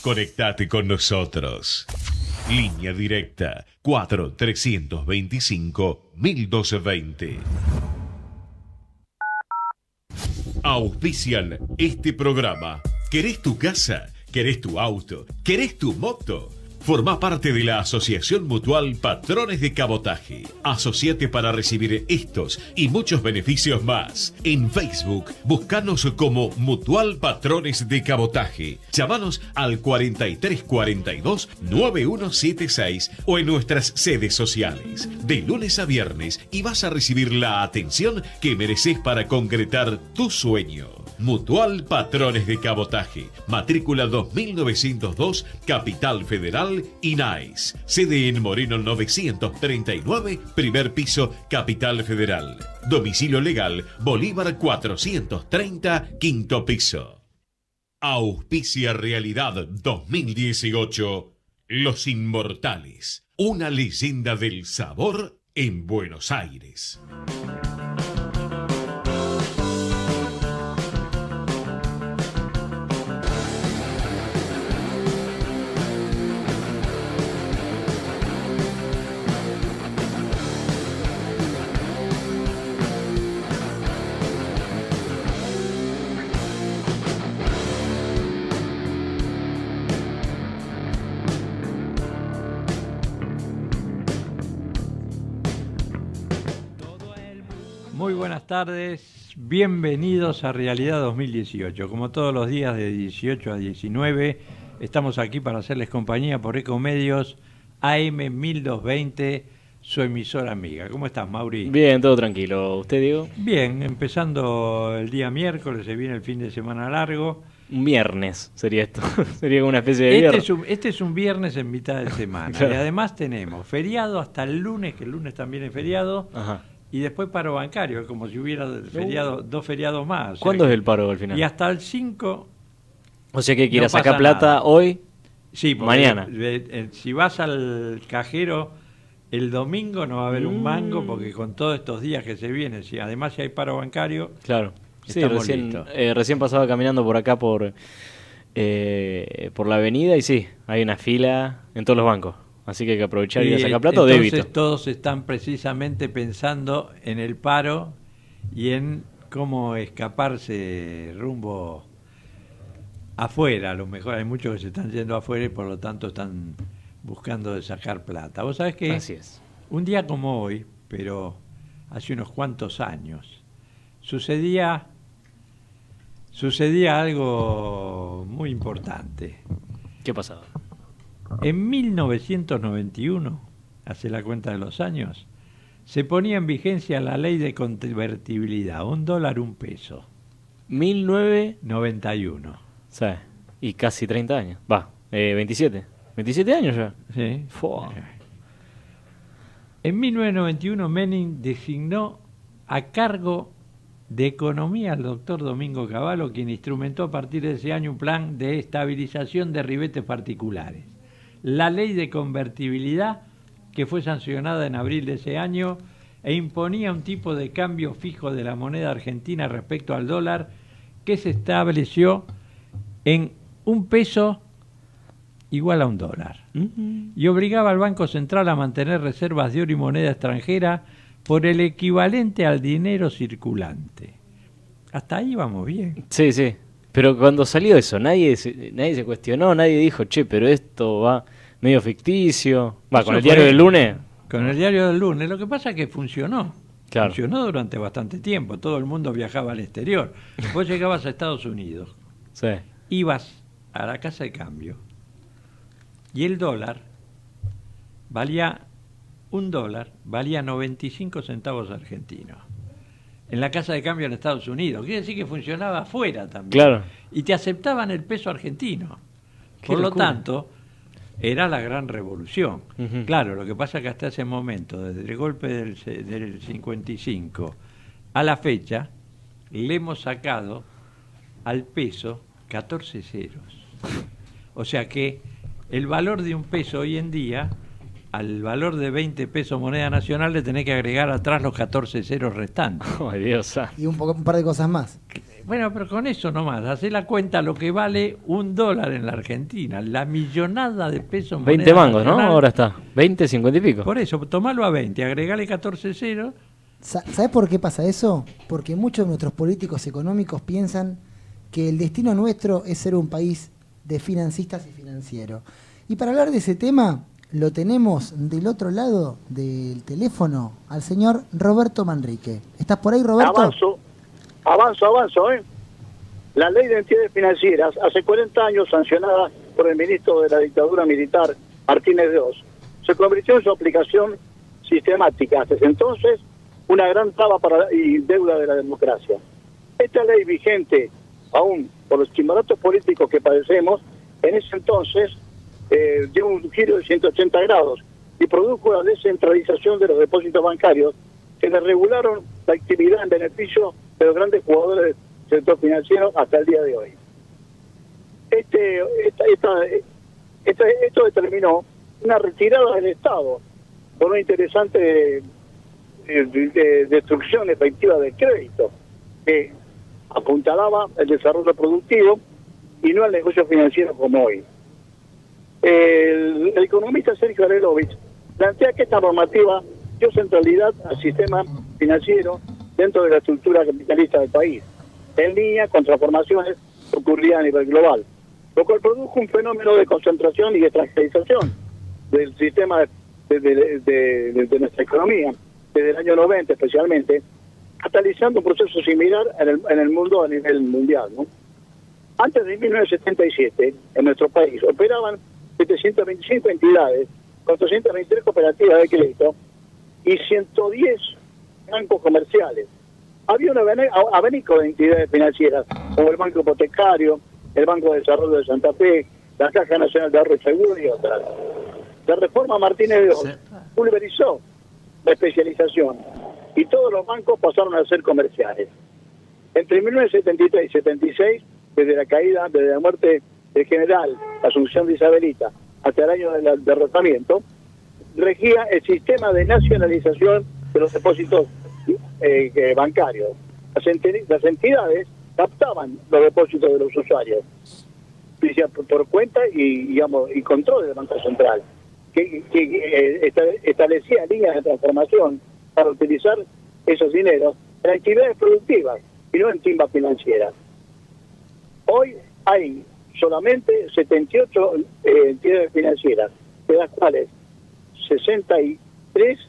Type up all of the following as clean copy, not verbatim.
Conectate con nosotros. Línea directa 4-325-1220. Auspician este programa. ¿Querés tu casa? ¿Querés tu auto? ¿Querés tu moto? Formá parte de la Asociación Mutual Patrones de Cabotaje. Asociate para recibir estos y muchos beneficios más. En Facebook, buscanos como Mutual Patrones de Cabotaje. Llamanos al 4342-9176 o en nuestras sedes sociales. De lunes a viernes y vas a recibir la atención que mereces para concretar tu sueño. Mutual Patrones de Cabotaje. Matrícula 2902, Capital Federal, INAIS. Sede en Moreno 939, primer piso, Capital Federal. Domicilio legal, Bolívar 430, quinto piso. Auspicia Realidad 2018, Los Inmortales. Una leyenda del sabor en Buenos Aires. Muy buenas tardes, bienvenidos a Realidad 2018. Como todos los días de 18 a 19, estamos aquí para hacerles compañía por Ecomedios AM 1220, su emisora amiga. ¿Cómo estás, Mauri? Bien, todo tranquilo. ¿Usted, Diego? Bien, empezando el día miércoles, se viene el fin de semana largo. Un viernes sería esto, sería como una especie de viernes. Este es un viernes en mitad de semana. Claro. Y además tenemos feriado hasta el lunes, que el lunes también es feriado. Ajá. Y después paro bancario, como si hubiera feriado, dos feriados más. ¿Cuándo es el paro al final? Y hasta el 5. O sea que quieras sacar plata nada. Hoy, sí, mañana. Si vas al cajero el domingo no va a haber un mango, porque con todos estos días que se vienen, además si hay paro bancario, claro. Sí, estamos listos. Recién pasaba caminando por acá por la avenida y sí, hay una fila en todos los bancos. Así que hay que aprovechar y ir a sacar plata o débito. Entonces todos están precisamente pensando en el paro y en cómo escaparse rumbo afuera. A lo mejor hay muchos que se están yendo afuera y por lo tanto están buscando de sacar plata. ¿Vos sabés que así es? Un día como hoy, pero hace unos cuantos años, sucedía algo muy importante. ¿Qué pasaba? En 1991, hace la cuenta de los años, se ponía en vigencia la ley de convertibilidad, $1, $1. 1991. Sí, y casi 30 años. 27. 27 años ya. Sí. En 1991, Menem designó a cargo de Economía al doctor Domingo Cavallo, quien instrumentó a partir de ese año un plan de estabilización de ribetes particulares. La ley de convertibilidad, que fue sancionada en abril de ese año, e imponía un tipo de cambio fijo de la moneda argentina respecto al dólar, que se estableció en $1 igual a $1. Y obligaba al Banco Central a mantener reservas de oro y moneda extranjera por el equivalente al dinero circulante. Hasta ahí vamos bien. Sí, sí. Pero cuando salió eso, nadie se cuestionó, nadie dijo, che, pero esto va medio ficticio. Con el diario del lunes. Con el diario del lunes. Lo que pasa es que funcionó. Claro. Funcionó durante bastante tiempo. Todo el mundo viajaba al exterior. Vos llegabas a Estados Unidos. Sí. Ibas a la casa de cambio. Y el dólar valía $1, valía 95 centavos argentinos. En la casa de cambio en Estados Unidos. Quiere decir que funcionaba afuera también. Claro. Y te aceptaban el peso argentino. Por lo tanto, era la gran revolución. Claro, lo que pasa es que hasta ese momento, desde el golpe del 55 a la fecha, le hemos sacado al peso 14 ceros. O sea que el valor de un peso hoy en día, al valor de 20 pesos moneda nacional, le tenés que agregar atrás los 14 ceros restantes. Oh, Dios. Y un par de cosas más. Bueno, pero con eso nomás, hacé la cuenta lo que vale $1 en la Argentina, la millonada de pesos. 20 mangos, ¿no? Ahora está, 20, 50 y pico. Por eso, tomalo a 20, agregale 14 ceros. ¿Sabes por qué pasa eso? Porque muchos de nuestros políticos económicos piensan que el destino nuestro es ser un país de financistas y financieros. Y para hablar de ese tema, lo tenemos del otro lado del teléfono al señor Roberto Manrique. ¿Estás por ahí, Roberto? Avanzo, ¿eh? La ley de entidades financieras, hace 40 años sancionada por el ministro de la dictadura militar, Martínez de Oz, se convirtió en su aplicación sistemática. Hasta entonces, una gran traba y deuda de la democracia. Esta ley vigente, aún por los chimbaratos políticos que padecemos, en ese entonces dio un giro de 180 grados y produjo la descentralización de los depósitos bancarios que desregularon la actividad en beneficio de los grandes jugadores del sector financiero hasta el día de hoy. Esto determinó una retirada del Estado por una interesante destrucción efectiva del crédito que apuntalaba el desarrollo productivo y no el negocio financiero como hoy. El economista Sergio Arelovich plantea que esta normativa dio centralidad al sistema financiero dentro de la estructura capitalista del país, en línea con transformaciones que ocurrían a nivel global, lo cual produjo un fenómeno de concentración y extranjerización del sistema de nuestra economía, desde el año 90 especialmente, catalizando un proceso similar en el mundo a nivel mundial, ¿no? Antes de 1977, en nuestro país, operaban 725 entidades, 423 cooperativas de crédito y 110 bancos comerciales. Había un abanico de entidades financieras, como el Banco Hipotecario, el Banco de Desarrollo de Santa Fe, la Caja Nacional de Ahorro y Seguro y otras. La reforma Martínez de Oz pulverizó la especialización y todos los bancos pasaron a ser comerciales. Entre 1973 y 76, desde la muerte del general, la asunción de Isabelita, hasta el año del derrotamiento, regía el sistema de nacionalización de los depósitos bancarios. Las entidades captaban los depósitos de los usuarios por cuenta y control del Banco Central, que establecía líneas de transformación para utilizar esos dineros en actividades productivas y no en timbas financieras. Hoy hay solamente 78 entidades financieras, de las cuales 63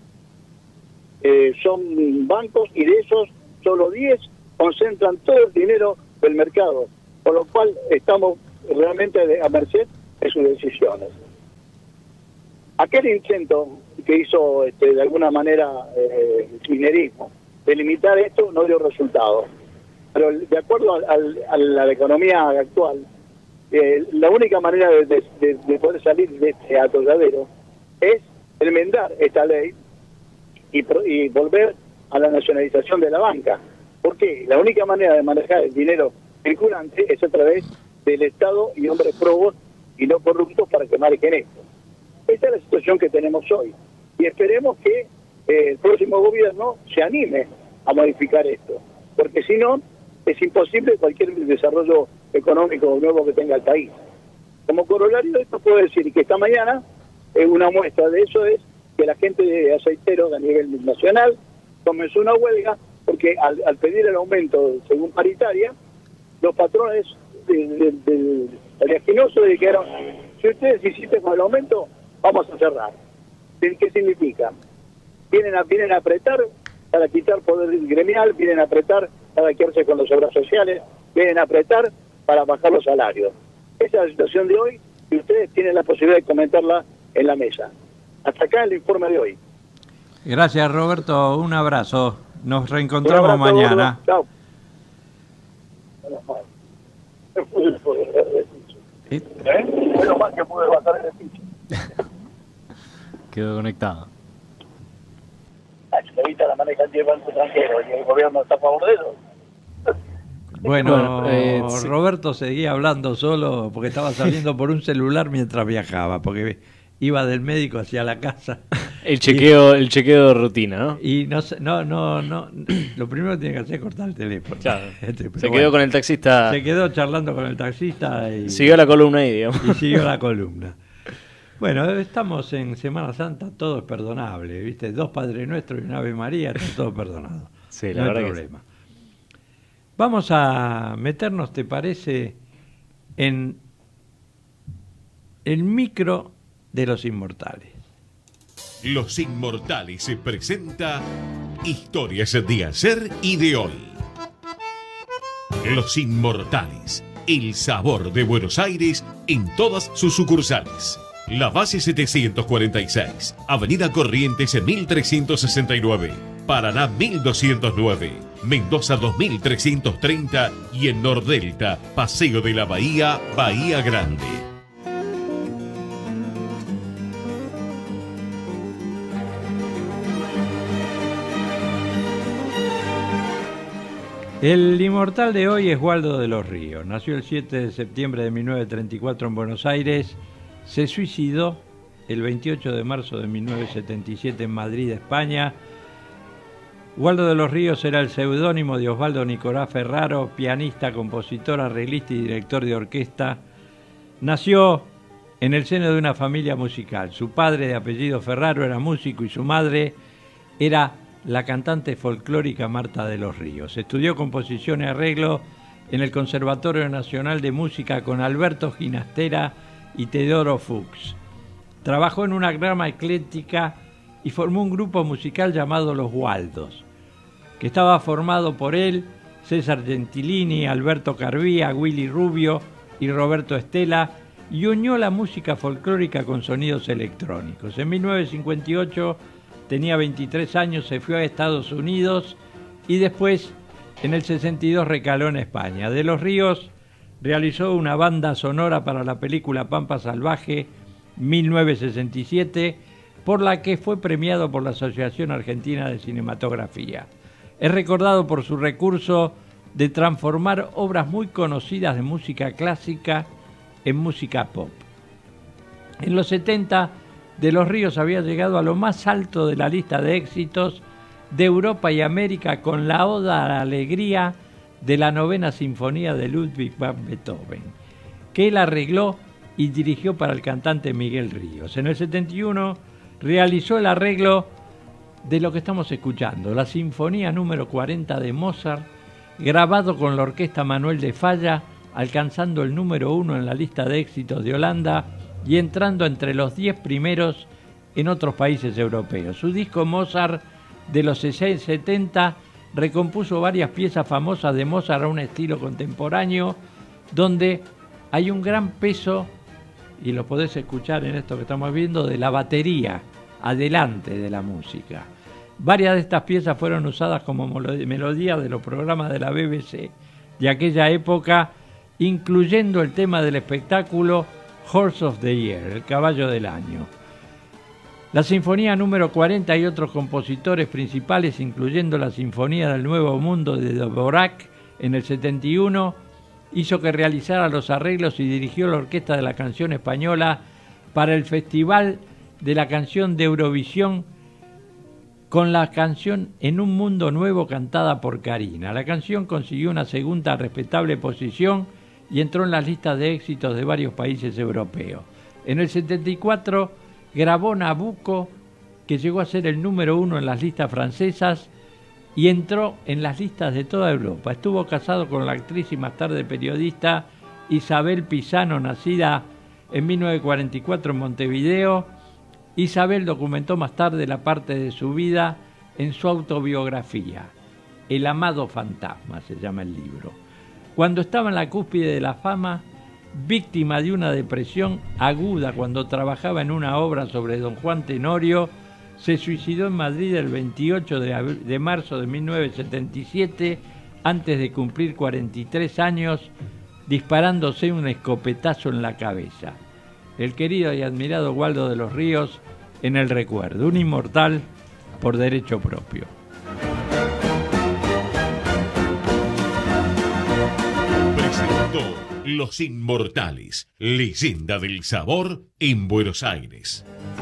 son bancos y de esos solo 10 concentran todo el dinero del mercado, por lo cual estamos realmente a merced de sus decisiones. Aquel intento que hizo de alguna manera el kirchnerismo de limitar esto no dio resultado, pero de acuerdo a la economía actual, la única manera de poder salir de este atolladero es enmendar esta ley y volver a la nacionalización de la banca. Porque la única manera de manejar el dinero circulante es a través del Estado y hombres probos y no corruptos para que manejen esto. Esta es la situación que tenemos hoy. Y esperemos que el próximo gobierno se anime a modificar esto. Porque si no, es imposible cualquier desarrollo económico nuevo que tenga el país. Como corolario de esto puedo decir que esta mañana una muestra de eso es que la gente de aceiteros a nivel nacional comenzó una huelga porque al pedir el aumento según paritaria, los patrones del oleaginoso dijeron: si ustedes insisten con el aumento, vamos a cerrar. ¿Qué significa? Vienen a apretar para quitar poder gremial, vienen a apretar para quedarse con las obras sociales, vienen a apretar para bajar los salarios. Esa es la situación de hoy y ustedes tienen la posibilidad de comentarla en la mesa. Hasta acá el informe de hoy. Gracias, Roberto. Un abrazo. Nos reencontramos mañana. Chao. Menos mal que pude bajar el piso. Quedó conectado. La maneja el banco extranjero y el gobierno está a favor de eso. Bueno, sí. Roberto seguía hablando solo porque estaba saliendo por un celular mientras viajaba, porque iba del médico hacia la casa. El chequeo de rutina, ¿no? Y no, lo primero que tiene que hacer es cortar el teléfono. Claro. Pero Se quedó con el taxista. Se quedó charlando con el taxista y siguió la columna ahí, digamos. Y siguió la columna. Bueno, estamos en Semana Santa, todo es perdonable, ¿viste? 2 Padre Nuestro y una Ave María, está todo perdonado. Sí, no la hay verdad problema. Vamos a meternos, ¿te parece?, en el micro de los inmortales. Los Inmortales se presenta Historias de ayer y de hoy. Los Inmortales, el sabor de Buenos Aires en todas sus sucursales. La base 746, Avenida Corrientes 1369, Paraná 1209, Mendoza 2330 y en Nordelta, Paseo de la Bahía, Bahía Grande. El inmortal de hoy es Waldo de los Ríos. Nació el 7 de septiembre de 1934 en Buenos Aires. Se suicidó el 28 de marzo de 1977 en Madrid, España. Waldo de los Ríos era el seudónimo de Osvaldo Nicolás Ferraro, pianista, compositor, arreglista y director de orquesta. Nació en el seno de una familia musical. Su padre, de apellido Ferraro, era músico y su madre era la cantante folclórica Marta de los Ríos. Estudió composición y arreglo en el Conservatorio Nacional de Música con Alberto Ginastera y Teodoro Fuchs. Trabajó en una gama ecléctica y formó un grupo musical llamado Los Waldos, que estaba formado por él, César Gentilini, Alberto Carvía, Willy Rubio y Roberto Estela, y unió la música folclórica con sonidos electrónicos. En 1958 tenía 23 años, se fue a Estados Unidos y después, en el 62, recaló en España. De los Ríos realizó una banda sonora para la película Pampa Salvaje, 1967, por la que fue premiado por la Asociación Argentina de Cinematografía. Es recordado por su recurso de transformar obras muy conocidas de música clásica en música pop. En los 70, De los Ríos había llegado a lo más alto de la lista de éxitos de Europa y América con la Oda a la Alegría de la 9ª Sinfonía de Ludwig van Beethoven, que él arregló y dirigió para el cantante Miguel Ríos. En el 71 realizó el arreglo de lo que estamos escuchando, la Sinfonía número 40 de Mozart, grabado con la orquesta Manuel de Falla, alcanzando el número 1 en la lista de éxitos de Holanda y entrando entre los 10 primeros en otros países europeos. Su disco Mozart de los 60-70 recompuso varias piezas famosas de Mozart a un estilo contemporáneo, donde hay un gran peso, y lo podés escuchar en esto que estamos viendo, de la batería adelante de la música. Varias de estas piezas fueron usadas como melodías de los programas de la BBC de aquella época, incluyendo el tema del espectáculo Horse of the Year, el caballo del año. La Sinfonía número 40 y otros compositores principales, incluyendo la Sinfonía del Nuevo Mundo de Dvorak en el 71, hizo que realizara los arreglos y dirigió la Orquesta de la Canción Española para el Festival de la Canción de Eurovisión con la canción En un Mundo Nuevo cantada por Karina. La canción consiguió una segunda respetable posición y entró en las listas de éxitos de varios países europeos. En el 74 grabó Nabucco, que llegó a ser el número 1 en las listas francesas y entró en las listas de toda Europa. Estuvo casado con la actriz y más tarde periodista Isabel Pisano, nacida en 1944 en Montevideo. Isabel documentó más tarde la parte de su vida en su autobiografía. El amado fantasma se llama el libro. Cuando estaba en la cúspide de la fama, víctima de una depresión aguda cuando trabajaba en una obra sobre Don Juan Tenorio, se suicidó en Madrid el 28 de marzo de 1977, antes de cumplir 43 años, disparándose un escopetazo en la cabeza. El querido y admirado Waldo de los Ríos en el recuerdo, un inmortal por derecho propio. Presentó Los Inmortales, leyenda del sabor en Buenos Aires.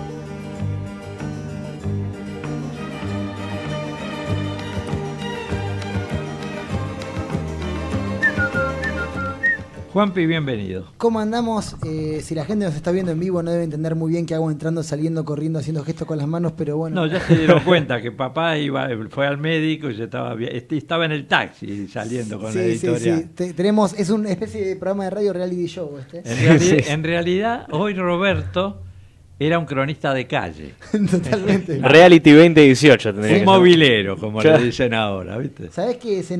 Juanpi, bienvenido. ¿Cómo andamos? Si la gente nos está viendo en vivo no debe entender muy bien qué hago entrando, saliendo, corriendo, haciendo gestos con las manos, pero bueno. No, ya se dieron cuenta que papá fue al médico y estaba en el taxi saliendo con la editorial. Sí. Es una especie de programa de radio reality show este. En realidad, hoy Roberto era un cronista de calle. Totalmente. Reality 2018 tendría que Un ser. movilero, como le dicen ahora, ¿viste? ¿Sabés que se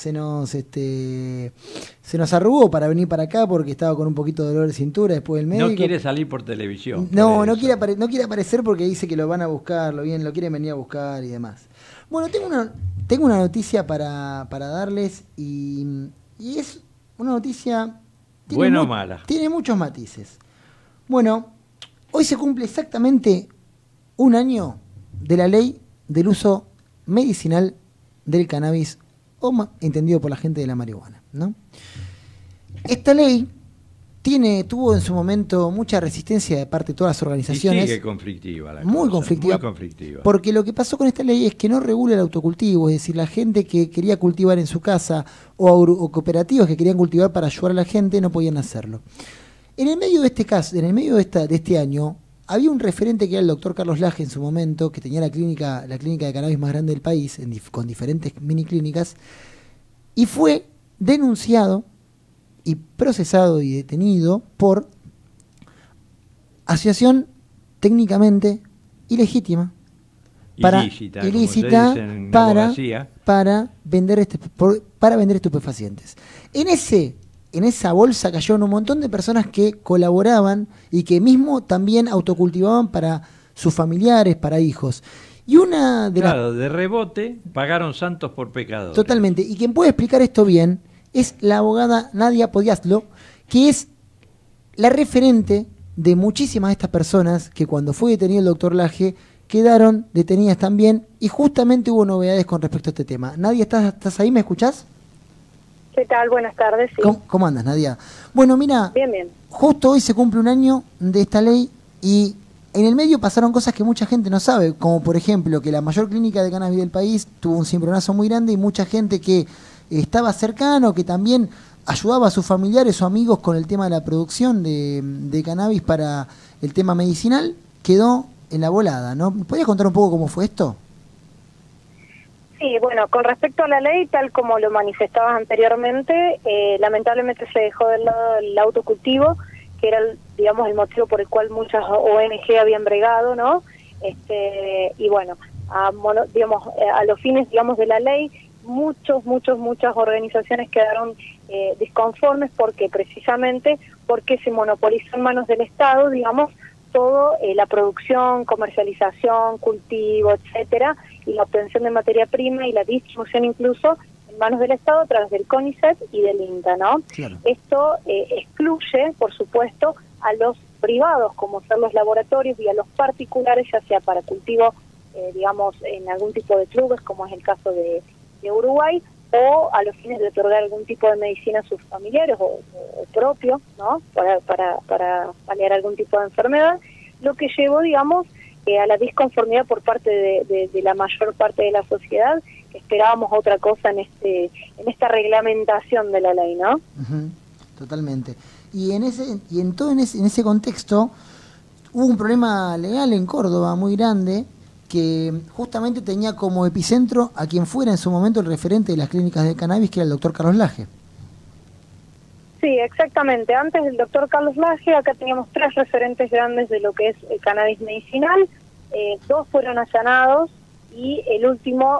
nos arrugó para venir para acá porque estaba con un poquito de dolor de cintura después del médico? No quiere salir por televisión. No quiere aparecer porque dice que lo van a buscar, lo quieren venir a buscar y demás. Bueno, tengo una noticia para darles y es una noticia... ¿Buena o mala? Tiene muchos matices. Bueno, hoy se cumple exactamente un año de la ley del uso medicinal del cannabis, entendido por la gente de la marihuana, ¿no? Esta ley tuvo en su momento mucha resistencia de parte de todas las organizaciones. Y sigue conflictiva la muy cosa, conflictiva. muy conflictiva. Porque lo que pasó con esta ley es que no regula el autocultivo, es decir, la gente que quería cultivar en su casa o cooperativas que querían cultivar para ayudar a la gente no podían hacerlo. En el medio de este caso, en el medio de este año, había un referente que era el doctor Carlos Laje en su momento, que tenía la clínica de cannabis más grande del país, con diferentes mini clínicas, y fue denunciado y procesado y detenido por asociación técnicamente ilegítima, ilícita para vender estupefacientes. En esa bolsa cayeron un montón de personas que colaboraban y que mismo también autocultivaban para sus familiares, para hijos. Y una de de rebote pagaron santos por pecadores. Totalmente. Y quien puede explicar esto bien es la abogada Nadia Podiaslo, que es la referente de muchísimas de estas personas que cuando fue detenido el doctor Laje quedaron detenidas también y justamente hubo novedades con respecto a este tema. Nadia, ¿estás ahí? ¿Me escuchás? ¿Qué tal? Buenas tardes. Sí. ¿Cómo andas, Nadia? Bueno, mira, bien. Justo hoy se cumple un año de esta ley y en el medio pasaron cosas que mucha gente no sabe, como por ejemplo que la mayor clínica de cannabis del país tuvo un cimbronazo muy grande y mucha gente que estaba cercano, que también ayudaba a sus familiares o amigos con el tema de la producción de cannabis para el tema medicinal, quedó en la volada, ¿no? ¿Podrías contar un poco cómo fue esto? Sí, bueno, con respecto a la ley, tal como lo manifestabas anteriormente, lamentablemente se dejó de lado el autocultivo, que era, digamos, el motivo por el cual muchas ONG habían bregado, ¿no? Y bueno, a los fines, digamos, de la ley, muchas organizaciones quedaron disconformes porque se monopolizó en manos del Estado, digamos, todo la producción, comercialización, cultivo, etcétera, y la obtención de materia prima y la distribución incluso en manos del Estado a través del CONICET y del INTA, ¿no? Claro. Esto excluye, por supuesto, a los privados, como ser los laboratorios, y a los particulares, ya sea para cultivo, digamos, en algún tipo de clubes, como es el caso de Uruguay, o a los fines de otorgar algún tipo de medicina a sus familiares o propio, ¿no? Para paliar algún tipo de enfermedad, lo que llevó, digamos, a la disconformidad por parte de la mayor parte de la sociedad, que esperábamos otra cosa en esta reglamentación de la ley, ¿no? Uh-huh. Totalmente. Y en ese contexto hubo un problema legal en Córdoba muy grande, que justamente tenía como epicentro a quien fuera en su momento el referente de las clínicas de cannabis, que era el doctor Carlos Laje. Sí, exactamente. Antes del doctor Carlos Laje, acá teníamos 3 referentes grandes de lo que es el cannabis medicinal. 2 fueron allanados y el último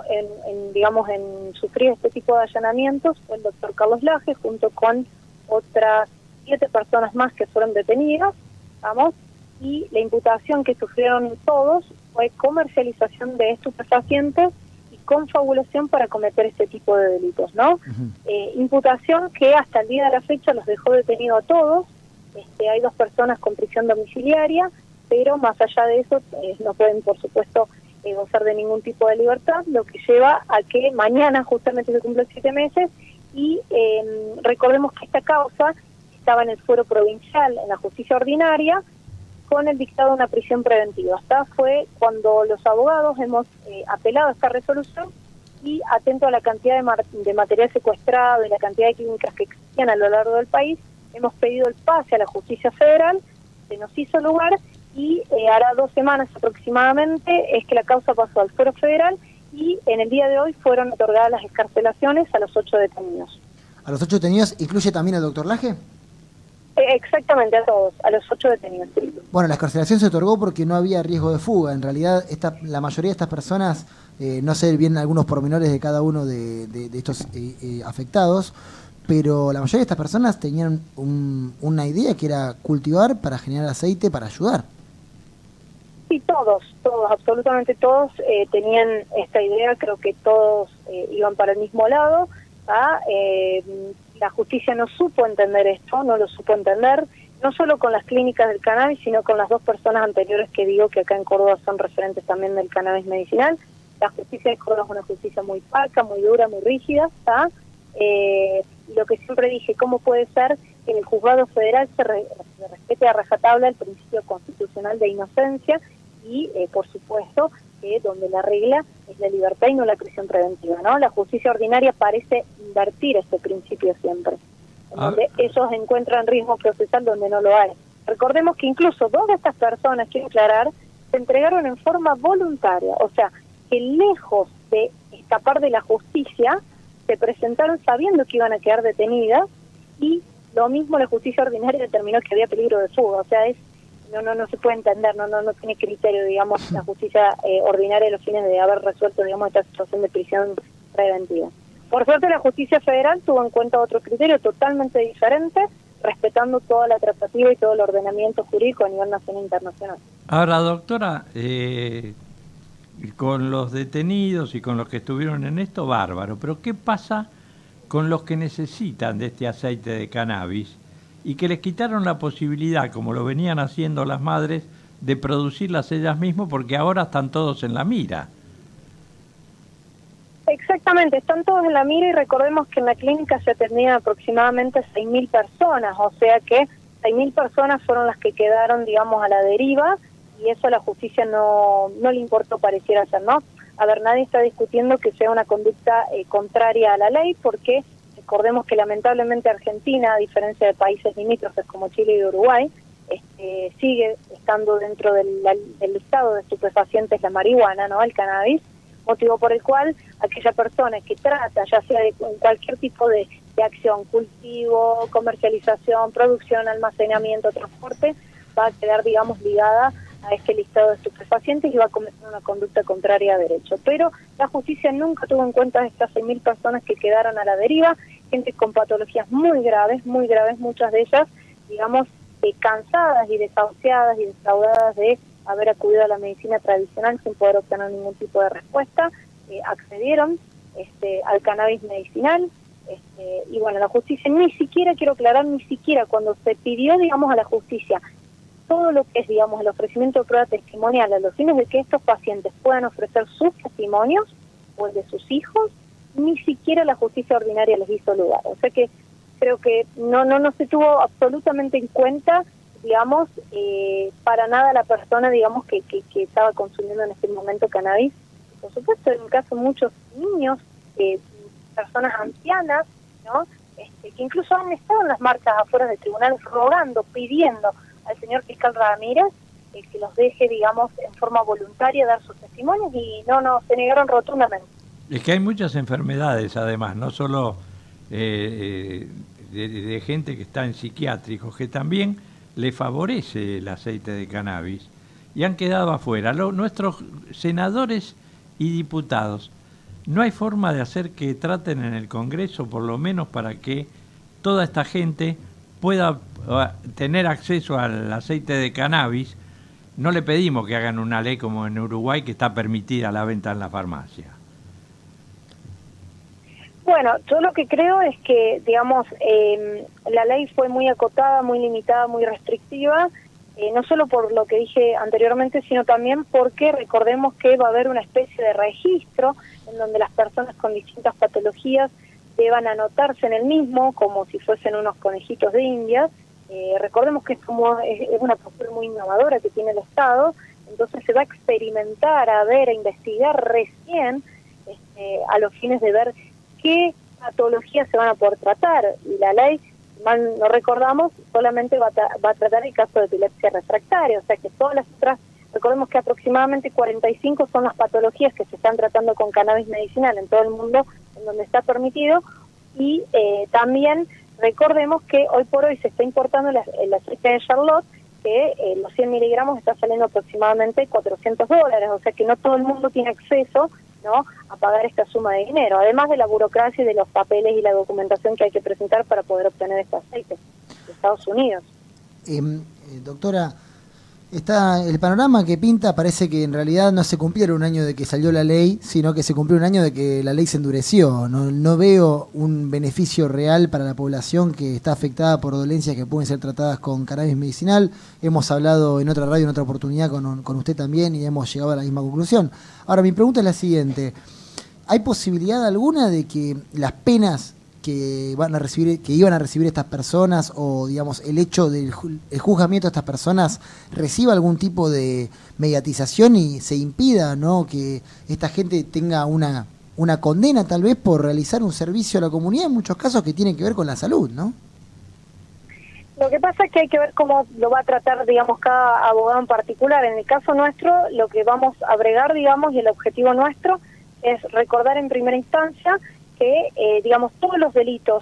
en sufrir este tipo de allanamientos fue el doctor Carlos Laje, junto con otras 7 personas más que fueron detenidas, vamos, y la imputación que sufrieron todos fue comercialización de estupefacientes y confabulación para cometer este tipo de delitos, ¿no? Uh-huh. Imputación que hasta el día de la fecha los dejó detenidos a todos. Hay 2 personas con prisión domiciliaria, pero más allá de eso no pueden, por supuesto, gozar de ningún tipo de libertad, lo que lleva a que mañana justamente se cumplen 7 meses y recordemos que esta causa estaba en el fuero provincial, en la justicia ordinaria, con el dictado de una prisión preventiva. Hasta fue cuando los abogados hemos apelado a esta resolución y, atento a la cantidad de material secuestrado y la cantidad de clínicas que existían a lo largo del país, hemos pedido el pase a la justicia federal, se nos hizo lugar y hará 2 semanas aproximadamente es que la causa pasó al fuero federal y en el día de hoy fueron otorgadas las excarcelaciones a los 8 detenidos. ¿A los 8 detenidos incluye también al doctor Laje? Exactamente, a todos, a los 8 detenidos. Bueno, la excarcelación se otorgó porque no había riesgo de fuga. En realidad, la mayoría de estas personas, no sé bien algunos pormenores de cada uno de estos afectados, pero la mayoría de estas personas tenían una idea que era cultivar para generar aceite para ayudar. Sí, todos, absolutamente todos tenían esta idea, creo que todos iban para el mismo lado. La justicia no supo entender esto, no lo supo entender, no solo con las clínicas del cannabis, sino con las 2 personas anteriores que digo que acá en Córdoba son referentes también del cannabis medicinal. La justicia de Córdoba es una justicia muy parca, muy dura, muy rígida, y lo que siempre dije, ¿cómo puede ser que en el juzgado federal se respete a rajatabla el principio constitucional de inocencia y, por supuesto, que donde la regla es la libertad y no la prisión preventiva, ¿no? La justicia ordinaria parece invertir este principio siempre, donde ellos encuentran riesgo procesal donde no lo hay. Recordemos que incluso 2 de estas personas, quiero aclarar, se entregaron en forma voluntaria, o sea, que lejos de escapar de la justicia, se presentaron sabiendo que iban a quedar detenidas y lo mismo la justicia ordinaria determinó que había peligro de fuga, o sea, no se puede entender, no tiene criterio, digamos, la justicia ordinaria a los fines de haber resuelto, digamos, esta situación de prisión preventiva. Por suerte la justicia federal tuvo en cuenta otro criterio totalmente diferente, respetando toda la tratativa y todo el ordenamiento jurídico a nivel nacional e internacional. Ahora, doctora, con los detenidos y con los que estuvieron en esto, bárbaro, pero ¿qué pasa con los que necesitan de este aceite de cannabis y que les quitaron la posibilidad, como lo venían haciendo las madres, de producirlas ellas mismas porque ahora están todos en la mira? Exactamente, están todos en la mira y recordemos que en la clínica se atendían aproximadamente 6.000 personas, o sea que 6.000 personas fueron las que quedaron, digamos, a la deriva y eso a la justicia no le importó, pareciera ser, ¿no? A ver, nadie está discutiendo que sea una conducta contraria a la ley porque recordemos que lamentablemente Argentina, a diferencia de países limítrofes como Chile y Uruguay, sigue estando dentro del listado de estupefacientes la marihuana, ¿no? El cannabis, motivo por el cual aquella persona que trata, ya sea de cualquier tipo de acción, cultivo, comercialización, producción, almacenamiento, transporte, va a quedar, digamos, ligada a este listado de estupefacientes y va a cometer una conducta contraria a derecho. Pero la justicia nunca tuvo en cuenta estas 6.000 personas que quedaron a la deriva, gente con patologías muy graves, muchas de ellas, digamos, cansadas y desahuciadas y defraudadas de haber acudido a la medicina tradicional sin poder obtener ningún tipo de respuesta, accedieron al cannabis medicinal, y bueno, la justicia ni siquiera, quiero aclarar, ni siquiera cuando se pidió, digamos, a la justicia todo lo que es, digamos, el ofrecimiento de prueba testimonial a los fines de que estos pacientes puedan ofrecer sus testimonios o el de sus hijos, ni siquiera la justicia ordinaria les hizo lugar. O sea que creo que no se tuvo absolutamente en cuenta, digamos, para nada la persona, digamos, que estaba consumiendo en este momento cannabis. Por supuesto, en el caso de muchos niños, personas ancianas, ¿no? Que incluso han estado en las marchas afuera de tribunales rogando, pidiendo al señor fiscal Ramírez que los deje, digamos, en forma voluntaria dar sus testimonios y no, se negaron rotundamente. Es que hay muchas enfermedades, además, no solo de gente que está en psiquiátricos, que también le favorece el aceite de cannabis y han quedado afuera. Nuestros senadores y diputados, ¿no hay forma de hacer que traten en el Congreso, por lo menos para que toda esta gente pueda tener acceso al aceite de cannabis? No le pedimos que hagan una ley como en Uruguay que está permitida la venta en la farmacia. Bueno, yo lo que creo es que, digamos, la ley fue muy acotada, muy limitada, muy restrictiva, no solo por lo que dije anteriormente, sino también porque recordemos que va a haber una especie de registro en donde las personas con distintas patologías deban anotarse en el mismo como si fuesen unos conejitos de Indias. Recordemos que es una postura muy innovadora que tiene el Estado, entonces se va a experimentar, a ver, a investigar recién a los fines de ver qué patologías se van a poder tratar, y la ley, si mal no recordamos, solamente va a tratar el caso de epilepsia refractaria, o sea que todas las otras, recordemos que aproximadamente 45 son las patologías que se están tratando con cannabis medicinal en todo el mundo, en donde está permitido, y también recordemos que hoy por hoy se está importando el aceite de Charlotte, que los 100 miligramos está saliendo aproximadamente $400, o sea que no todo el mundo tiene acceso, ¿no?, a pagar esta suma de dinero, además de la burocracia y de los papeles y la documentación que hay que presentar para poder obtener este aceite de Estados Unidos. Doctora, el panorama que pinta parece que en realidad no se cumplieron un año de que salió la ley, sino que se cumplió un año de que la ley se endureció. No veo un beneficio real para la población que está afectada por dolencias que pueden ser tratadas con cannabis medicinal. Hemos hablado en otra radio, en otra oportunidad con usted también, y hemos llegado a la misma conclusión. Ahora, mi pregunta es la siguiente. ¿Hay posibilidad alguna de que las penas que iban a recibir estas personas, o digamos el hecho del juzgamiento de estas personas, reciba algún tipo de mediatización y se impida, ¿no?, que esta gente tenga una condena tal vez por realizar un servicio a la comunidad, en muchos casos que tienen que ver con la salud, ¿no? Lo que pasa es que hay que ver cómo lo va a tratar, digamos, cada abogado en particular. En el caso nuestro, lo que vamos a bregar, digamos, y el objetivo nuestro es recordar en primera instancia que, digamos, todos los delitos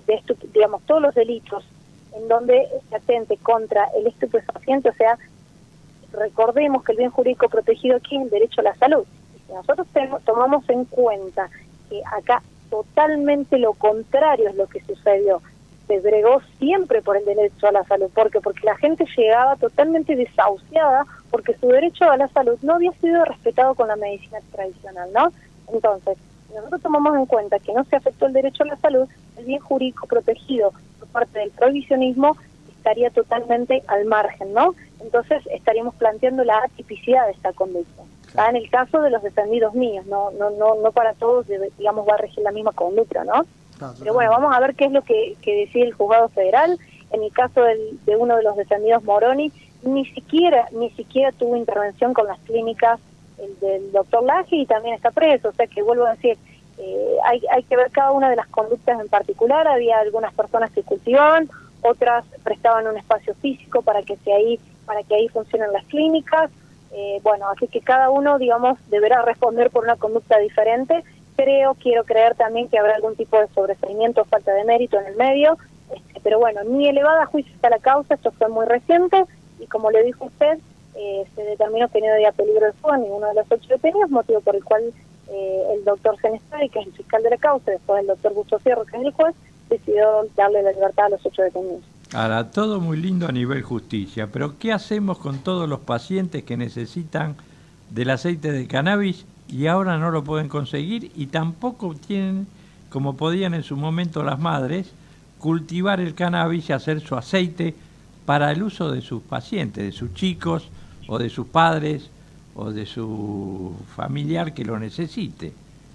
todos los delitos en donde se atente contra el estupefaciente, o sea, recordemos que el bien jurídico protegido aquí es el derecho a la salud. Si nosotros tomamos en cuenta que acá totalmente lo contrario es lo que sucedió, se bregó siempre por el derecho a la salud. ¿Por qué? Porque la gente llegaba totalmente desahuciada porque su derecho a la salud no había sido respetado con la medicina tradicional, ¿no? Entonces, si nosotros tomamos en cuenta que no se afectó el derecho a la salud, el bien jurídico protegido por parte del prohibicionismo estaría totalmente al margen, ¿no? Entonces estaríamos planteando la atipicidad de esta conducta. En el caso de los defendidos míos, no para todos, digamos, va a regir la misma conducta, ¿no? Pero bueno, vamos a ver qué es lo que decide el juzgado federal. En el caso de uno de los defendidos, Moroni, ni siquiera tuvo intervención con las clínicas del doctor Laje, y también está preso. O sea que, vuelvo a decir, hay que ver cada una de las conductas en particular. Había algunas personas que cultivaban, otras prestaban un espacio físico para que ahí funcionen las clínicas. Bueno, así que cada uno, digamos, deberá responder por una conducta diferente. Quiero creer también que habrá algún tipo de sobreseimiento o falta de mérito en el medio, pero bueno, ni elevada a juicio está la causa. Esto fue muy reciente, y como le dijo usted, se determinó que no había peligro de fuego en ninguno de los 8 detenidos, motivo por el cual el doctor Senestari, que es el fiscal de la causa, después el doctor Gusto Fierro, que es el juez, decidió darle la libertad a los 8 detenidos. Ahora, todo muy lindo a nivel justicia, pero ¿qué hacemos con todos los pacientes que necesitan del aceite de cannabis y ahora no lo pueden conseguir, y tampoco tienen, como podían en su momento las madres, cultivar el cannabis y hacer su aceite para el uso de sus pacientes, de sus chicos o de sus padres o de su familiar que lo necesite?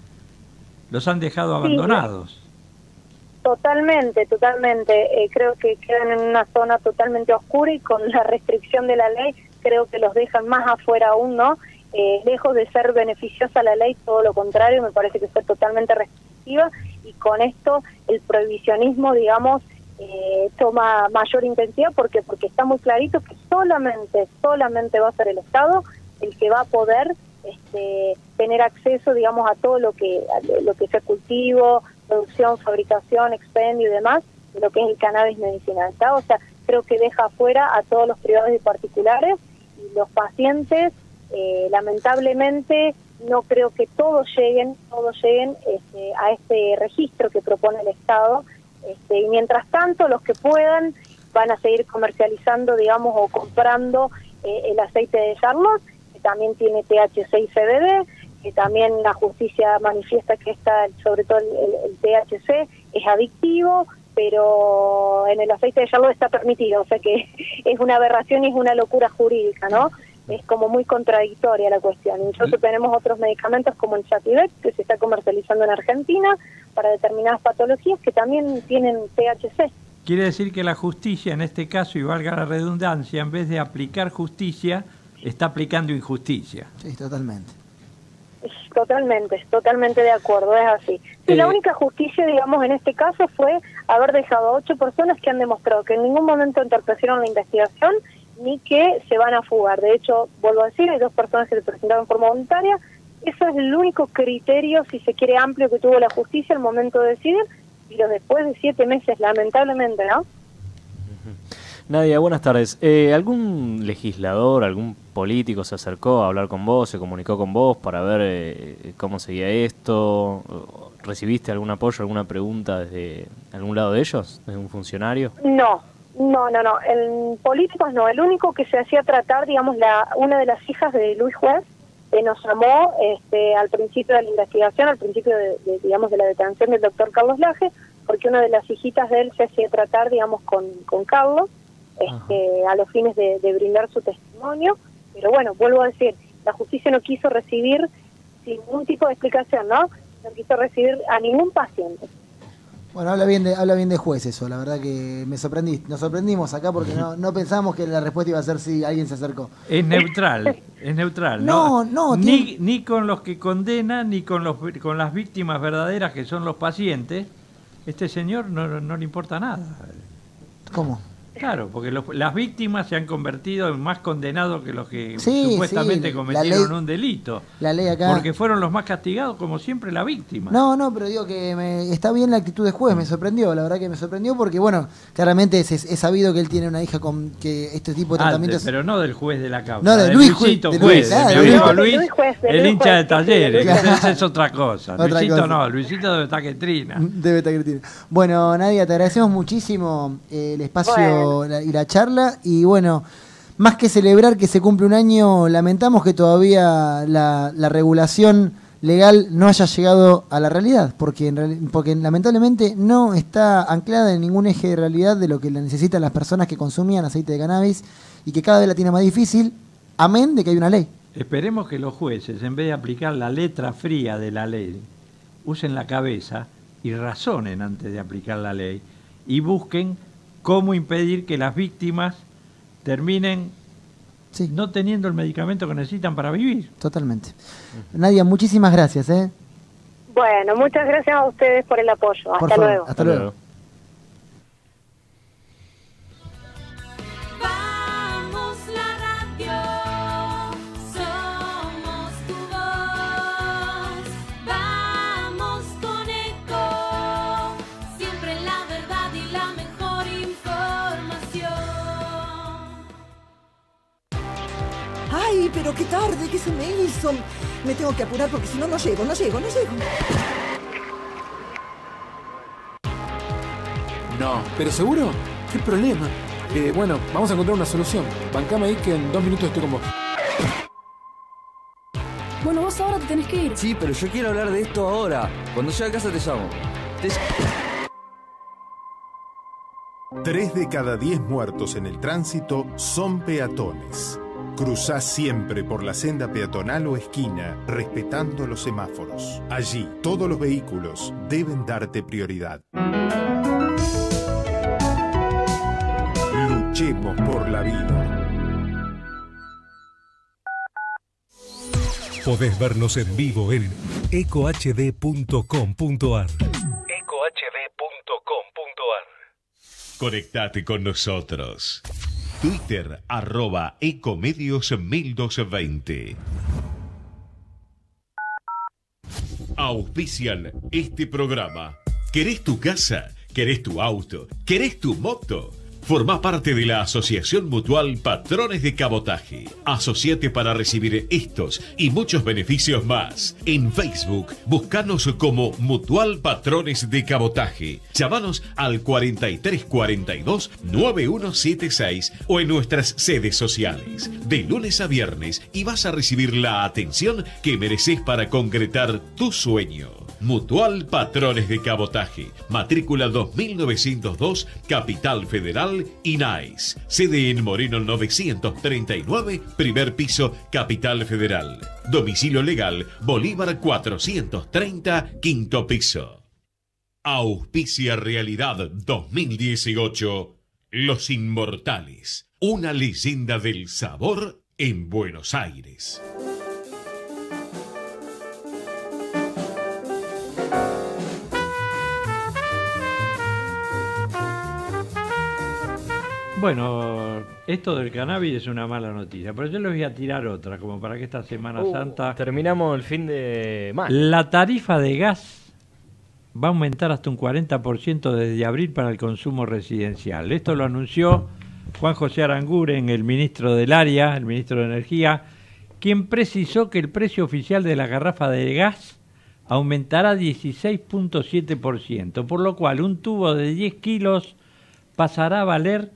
Los han dejado abandonados. Totalmente. Creo que quedan en una zona totalmente oscura, y con la restricción de la ley creo que los dejan más afuera aún, ¿no? Lejos de ser beneficiosa la ley, todo lo contrario, me parece que fue totalmente restrictiva, y con esto el prohibicionismo, digamos, toma mayor intensidad. Porque está muy clarito que solamente va a ser el Estado el que va a poder tener acceso, digamos, a todo lo que sea cultivo, producción, fabricación, expendio y demás, de lo que es el cannabis medicinal, ¿está? O sea, creo que deja afuera a todos los privados y particulares, y los pacientes, lamentablemente, no creo que todos lleguen a este registro que propone el Estado, y mientras tanto los que puedan van a seguir comercializando, digamos, o comprando el aceite de Charlotte, que también tiene THC y CBD, que también la justicia manifiesta que sobre todo el THC es adictivo, pero en el aceite de Charlotte está permitido. O sea que es una aberración y es una locura jurídica, ¿no? es como muy contradictoria la cuestión. Incluso tenemos otros medicamentos como el Sativex, que se está comercializando en Argentina para determinadas patologías que también tienen THC. Quiere decir que la justicia, en este caso, y valga la redundancia, en vez de aplicar justicia, está aplicando injusticia. Sí, totalmente. Totalmente de acuerdo, es así. Y la única justicia, digamos, en este caso fue haber dejado a 8 personas que han demostrado que en ningún momento entorpecieron la investigación ni que se van a fugar. De hecho, vuelvo a decir, hay 2 personas que se presentaron en forma voluntaria. Eso es el único criterio, si se quiere, amplio que tuvo la justicia al momento de decidir, y los después de 7 meses, lamentablemente, ¿no? Nadia, buenas tardes. ¿Algún legislador, algún político se acercó a hablar con vos, se comunicó con vos para ver cómo seguía esto? ¿Recibiste algún apoyo, alguna pregunta desde algún lado de ellos, desde un funcionario? No. El políticos no. El único que se hacía tratar, digamos, una de las hijas de Luis Juez, nos llamó al principio de la investigación, al principio digamos, de la detención del doctor Carlos Laje, porque una de las hijitas de él se hacía tratar, digamos, con Carlos, a los fines de brindar su testimonio. Pero bueno, vuelvo a decir, la justicia no quiso recibir sin ningún tipo de explicación, ¿no? No quiso recibir a ningún paciente. Bueno, habla bien de Juez eso, la verdad que nos sorprendimos acá porque no pensamos que la respuesta iba a ser si alguien se acercó. Es neutral, No, ni con los que condenan, ni con las víctimas verdaderas que son los pacientes. Este señor no le importa nada. ¿Cómo? Claro, porque las víctimas se han convertido en más condenados que los que supuestamente cometieron un delito. La ley acá... Porque fueron los más castigados, como siempre, la víctima. No, pero digo que está bien la actitud de Juez, me sorprendió, la verdad que me sorprendió porque, bueno, claramente es sabido que él tiene una hija con que este tipo de tratamientos... Pero no del juez de la causa. No, de Luisito Juez, mi amigo Luis, el hincha de Talleres, Claro. que es otra cosa. Luisito debe estar que trina. Debe estar que trina. Bueno, Nadia, te agradecemos muchísimo el espacio y la charla, y bueno, más que celebrar que se cumple un año, lamentamos que todavía la regulación legal no haya llegado a la realidad, porque lamentablemente no está anclada en ningún eje de realidad de lo que necesitan las personas que consumían aceite de cannabis, y que cada vez la tiene más difícil, amén de que hay una ley. Esperemos que los jueces, en vez de aplicar la letra fría de la ley, usen la cabeza y razonen antes de aplicar la ley, y busquen cómo impedir que las víctimas terminen no teniendo el medicamento que necesitan para vivir. Totalmente. Nadia, muchísimas gracias. Bueno, muchas gracias a ustedes por el apoyo. Hasta luego. Hasta luego. ¡Ay, pero qué tarde! ¿Qué se me hizo? Me tengo que apurar porque si no, no llego. No. ¿Pero seguro? ¿Qué problema? Bueno, vamos a encontrar una solución. Bancame ahí que en 2 minutos estoy con vos. Bueno, vos ahora te tenés que ir. Sí, pero yo quiero hablar de esto ahora. Cuando llegue a casa te llamo. 3 de cada 10 muertos en el tránsito son peatones. Cruzá siempre por la senda peatonal o esquina, respetando los semáforos. Allí, todos los vehículos deben darte prioridad. Luchemos por la vida. Podés vernos en vivo en ecohd.com.ar. Conectate con nosotros. Twitter, @ecomedios1220. Auspician este programa. ¿Querés tu casa? ¿Querés tu auto? ¿Querés tu moto? Formá parte de la Asociación Mutual Patrones de Cabotaje. Asociate para recibir estos y muchos beneficios más. En Facebook, buscanos como Mutual Patrones de Cabotaje. Llámanos al 4342-9176 o en nuestras sedes sociales. De lunes a viernes y vas a recibir la atención que mereces para concretar tu sueño. Mutual Patrones de Cabotaje. Matrícula 2902, Capital Federal, INAIS. Sede en Moreno 939, primer piso, Capital Federal. Domicilio legal, Bolívar 430, quinto piso. Auspicia Realidad 2018. Los Inmortales. Una leyenda del sabor en Buenos Aires. Bueno, esto del cannabis es una mala noticia, pero yo les voy a tirar otra, como para que esta Semana Santa... Terminamos el fin de mal. La tarifa de gas va a aumentar hasta un 40% desde abril para el consumo residencial. Esto lo anunció Juan José Aranguren, el ministro del área, el ministro de Energía, quien precisó que el precio oficial de la garrafa de gas aumentará 16.7%, por lo cual un tubo de 10 kilos pasará a valer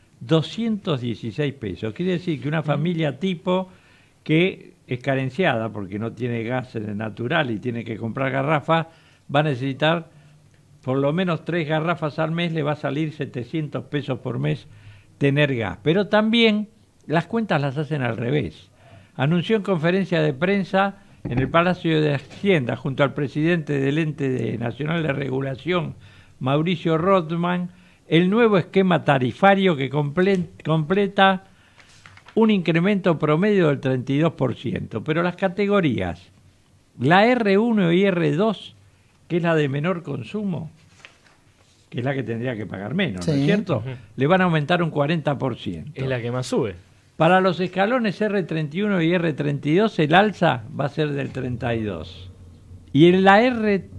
216 pesos. Quiere decir que una familia tipo que es carenciada porque no tiene gas natural y tiene que comprar garrafas, va a necesitar por lo menos 3 garrafas al mes, le va a salir 700 pesos por mes tener gas. Pero también las cuentas las hacen al revés. Anunció en conferencia de prensa en el Palacio de Hacienda junto al presidente del Ente Nacional de Regulación, Mauricio Rothman, el nuevo esquema tarifario que completa un incremento promedio del 32%. Pero las categorías, la R1 y R2, que es la de menor consumo, que es la que tendría que pagar menos, sí, ¿no es cierto? Le van a aumentar un 40%. Es la que más sube. Para los escalones R31 y R32 el alza va a ser del 32%. Y en la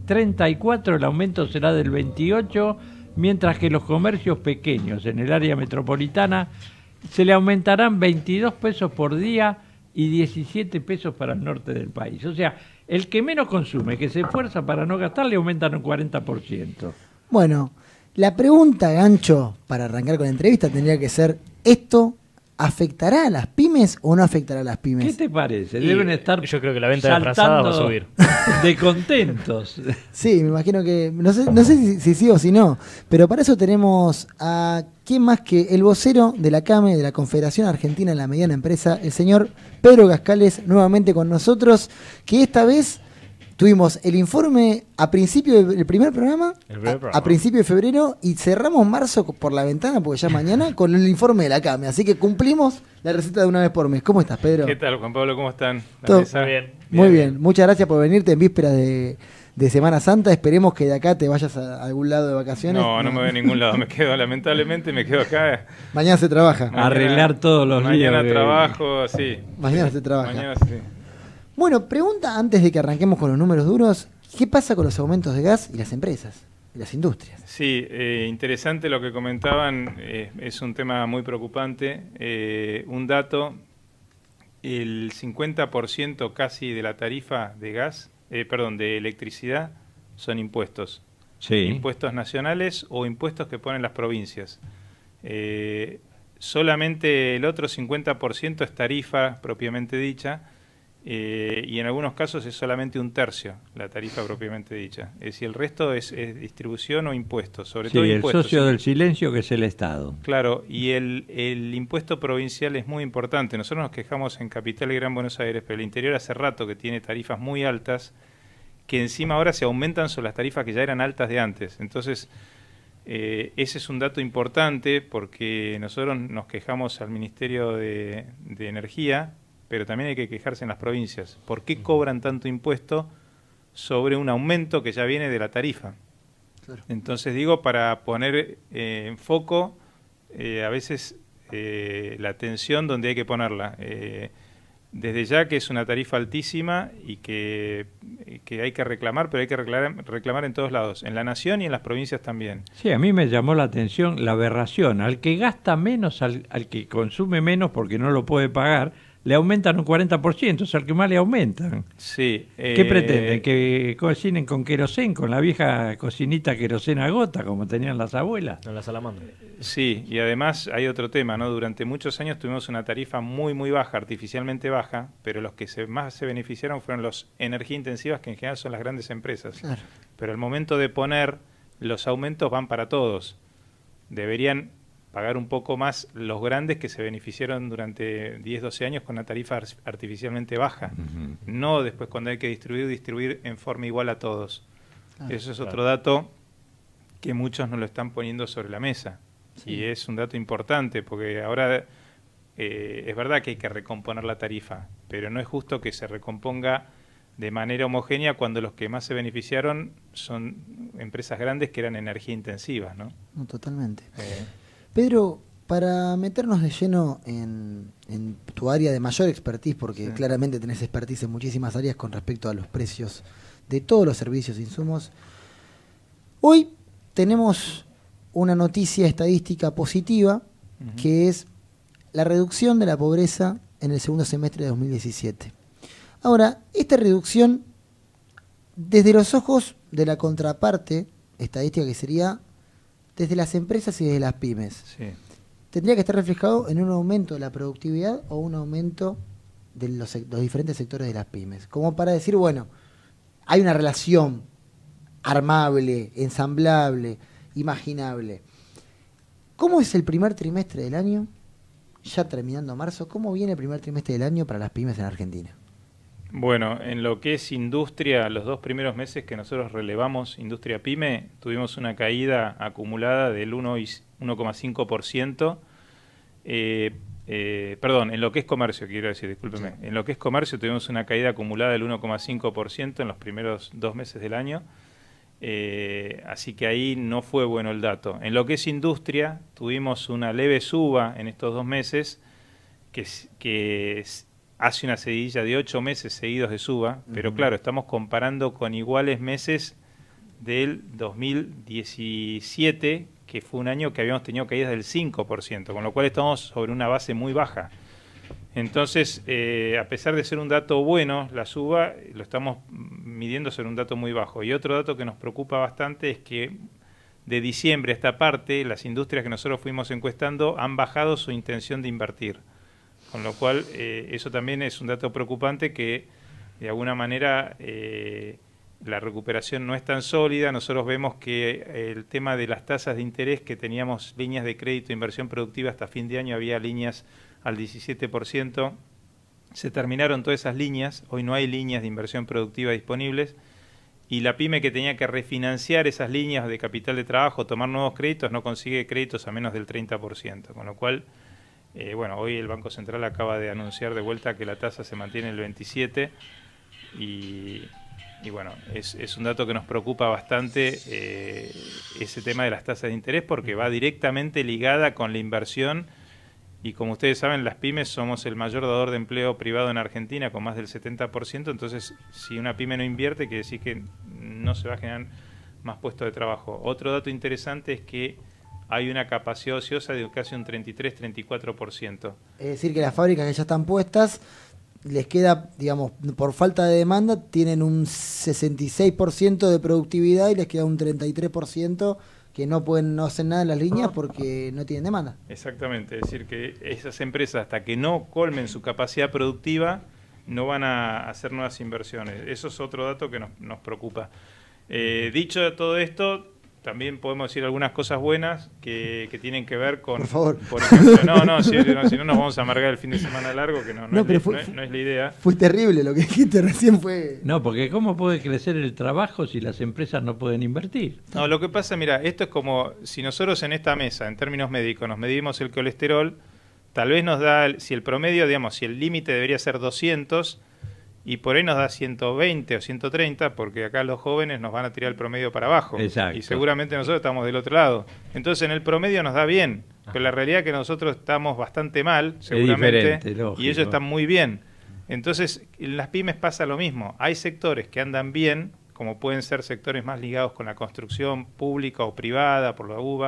R34 el aumento será del 28%, mientras que los comercios pequeños en el área metropolitana se le aumentarán 22 pesos por día y 17 pesos para el norte del país. O sea, el que menos consume, que se esfuerza para no gastar, le aumentan un 40%. Bueno, la pregunta, gancho, para arrancar con la entrevista tendría que ser, ¿esto afectará a las pymes o no afectará a las pymes? ¿Qué te parece? Deben estar, yo creo que la venta de frazadas va a subir. De contentos. Sí, me imagino que, no sé si sí o si no, pero para eso tenemos a quién más que el vocero de la CAME, de la Confederación Argentina de la Mediana Empresa, el señor Pedro Gascales, nuevamente con nosotros, que esta vez tuvimos el informe a principio del primer programa, a principio de febrero, y cerramos marzo por la ventana, porque ya mañana, con el informe de la CAME. Así que cumplimos la receta de una vez por mes. ¿Cómo estás, Pedro? ¿Qué tal, Juan Pablo? ¿Cómo están? Todo bien. Muy bien. Muchas gracias por venirte en vísperas de Semana Santa. Esperemos que de acá te vayas a algún lado de vacaciones. No me voy a ningún lado. Lamentablemente me quedo acá. Mañana se trabaja. Arreglar todos los días. Mañana trabajo, sí. Mañana se trabaja. Mañana sí. Bueno, pregunta antes de que arranquemos con los números duros, ¿qué pasa con los aumentos de gas y las empresas, y las industrias? Sí, interesante lo que comentaban, es un tema muy preocupante. Un dato, el 50% casi de la tarifa de gas, de electricidad, son impuestos. Sí. Impuestos nacionales o impuestos que ponen las provincias. Solamente el otro 50% es tarifa propiamente dicha. Y en algunos casos es solamente un tercio la tarifa propiamente dicha. Es decir, el resto es distribución o impuestos, sobre todo impuestos. El socio del silencio, que es el Estado. Claro, y el impuesto provincial es muy importante. Nosotros nos quejamos en Capital y Gran Buenos Aires, pero el interior hace rato que tiene tarifas muy altas, que encima ahora se aumentan sobre las tarifas que ya eran altas de antes. Entonces, ese es un dato importante, porque nosotros nos quejamos al Ministerio de Energía, pero también hay que quejarse en las provincias. ¿Por qué cobran tanto impuesto sobre un aumento que ya viene de la tarifa? Claro. Entonces digo, para poner en foco a veces la atención donde hay que ponerla. Desde ya que es una tarifa altísima y que hay que reclamar, pero hay que reclamar en todos lados, en la nación y en las provincias también. Sí, a mí me llamó la atención la aberración. Al que gasta menos, al que consume menos porque no lo puede pagar, le aumentan un 40%, es al que más le aumentan. Sí. ¿Qué pretenden? ¿Que cocinen con querosén, con la vieja cocinita querosén a gota, como tenían las abuelas? En la salamandra. Sí, y además hay otro tema, ¿no? Durante muchos años tuvimos una tarifa muy, muy baja, artificialmente baja, pero los que más se beneficiaron fueron los energía intensivas, que en general son las grandes empresas. Claro. Pero al momento de poner, los aumentos van para todos. Deberían pagar un poco más los grandes que se beneficiaron durante 10, 12 años con una tarifa artificialmente baja. No después cuando hay que distribuir en forma igual a todos. Eso es otro dato que muchos no lo están poniendo sobre la mesa. Sí. Y es un dato importante porque ahora es verdad que hay que recomponer la tarifa, pero no es justo que se recomponga de manera homogénea cuando los que más se beneficiaron son empresas grandes que eran energía intensivas, ¿no? No, totalmente. Pedro, para meternos de lleno en tu área de mayor expertise, porque claramente tenés expertise en muchísimas áreas con respecto a los precios de todos los servicios e insumos, hoy tenemos una noticia estadística positiva, que es la reducción de la pobreza en el segundo semestre de 2017. Ahora, esta reducción, desde los ojos de la contraparte estadística, que sería desde las empresas y desde las pymes, ¿tendría que estar reflejado en un aumento de la productividad o un aumento de los diferentes sectores de las pymes? Como para decir, bueno, hay una relación armable, ensamblable, imaginable. ¿Cómo es el primer trimestre del año? Ya terminando marzo, ¿cómo viene el primer trimestre del año para las pymes en Argentina? Bueno, en lo que es industria, los 2 primeros meses que nosotros relevamos industria pyme, tuvimos una caída acumulada del 1,5%. Perdón, en lo que es comercio, quiero decir, discúlpeme. En lo que es comercio tuvimos una caída acumulada del 1,5% en los primeros 2 meses del año. Así que ahí no fue bueno el dato. En lo que es industria, tuvimos una leve suba en estos 2 meses que hace una seguidilla de 8 meses seguidos de suba, pero claro, estamos comparando con iguales meses del 2017, que fue un año que habíamos tenido caídas del 5%, con lo cual estamos sobre una base muy baja. Entonces, a pesar de ser un dato bueno, la suba lo estamos midiendo sobre un dato muy bajo. Y otro dato que nos preocupa bastante es que de diciembre a esta parte, las industrias que nosotros fuimos encuestando han bajado su intención de invertir. Con lo cual, eso también es un dato preocupante que, de alguna manera, la recuperación no es tan sólida. Nosotros vemos que el tema de las tasas de interés, que teníamos líneas de crédito e inversión productiva hasta fin de año, había líneas al 17%, se terminaron todas esas líneas, hoy no hay líneas de inversión productiva disponibles, y la pyme que tenía que refinanciar esas líneas de capital de trabajo, tomar nuevos créditos, no consigue créditos a menos del 30%, con lo cual, bueno, hoy el Banco Central acaba de anunciar de vuelta que la tasa se mantiene en el 27%, y bueno, es un dato que nos preocupa bastante, ese tema de las tasas de interés, porque va directamente ligada con la inversión. Y como ustedes saben, las pymes somos el mayor dador de empleo privado en Argentina, con más del 70%. Entonces, si una pyme no invierte, quiere decir que no se va a generar más puestos de trabajo. Otro dato interesante es que hay una capacidad ociosa de casi un 33-34%. Es decir, que las fábricas que ya están puestas, les queda, digamos, por falta de demanda, tienen un 66% de productividad y les queda un 33% que no hacen nada en las líneas porque no tienen demanda. Exactamente, es decir, que esas empresas, hasta que no colmen su capacidad productiva, no van a hacer nuevas inversiones. Eso es otro dato que nos preocupa. Dicho todo esto, también podemos decir algunas cosas buenas que tienen que ver con... Por favor. Por ejemplo, si no nos vamos a amargar el fin de semana largo, que no es la idea. Fue terrible lo que dijiste recién, fue... No, porque ¿cómo puede crecer el trabajo si las empresas no pueden invertir? No, lo que pasa, mira, esto es como si nosotros en esta mesa, en términos médicos, nos medimos el colesterol, tal vez nos da, si el promedio, digamos, si el límite debería ser 200... y por ahí nos da 120 o 130, porque acá los jóvenes nos van a tirar el promedio para abajo. Exacto. Y seguramente nosotros estamos del otro lado. Entonces en el promedio nos da bien, pero la realidad es que nosotros estamos bastante mal, seguramente, y ellos están muy bien. Entonces en las pymes pasa lo mismo. Hay sectores que andan bien, como pueden ser sectores más ligados con la construcción pública o privada, por la UBA,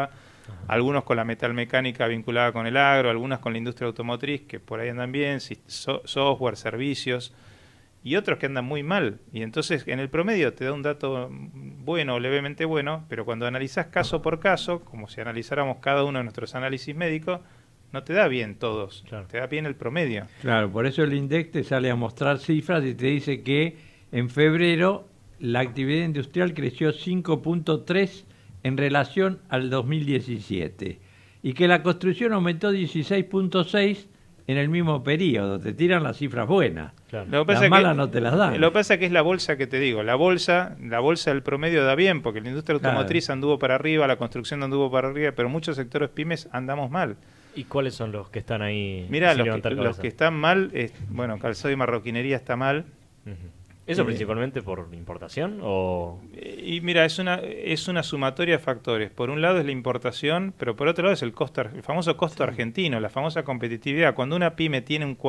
algunos con la metalmecánica vinculada con el agro, algunas con la industria automotriz, que por ahí andan bien, software, servicios, y otros que andan muy mal. Y entonces en el promedio te da un dato bueno o levemente bueno, pero cuando analizás caso por caso, como si analizáramos cada uno de nuestros análisis médicos, no te da bien todos, te da bien el promedio. Claro, por eso el INDEC te sale a mostrar cifras y te dice que en febrero la actividad industrial creció 5.3 en relación al 2017 y que la construcción aumentó 16.6 en el mismo periodo. Te tiran las cifras buenas. Claro. Las malas no te las dan. Lo que pasa es que es la bolsa que te digo. La bolsa del promedio da bien, porque la industria automotriz anduvo para arriba, la construcción anduvo para arriba, pero muchos sectores pymes andamos mal. ¿Y cuáles son los que están ahí? Mirá, los que están mal, bueno, calzado y marroquinería está mal. ¿Eso principalmente por importación o...? Y mira, es una sumatoria de factores. Por un lado es la importación, pero por otro lado es el famoso costo argentino, la famosa competitividad. Cuando una pyme tiene un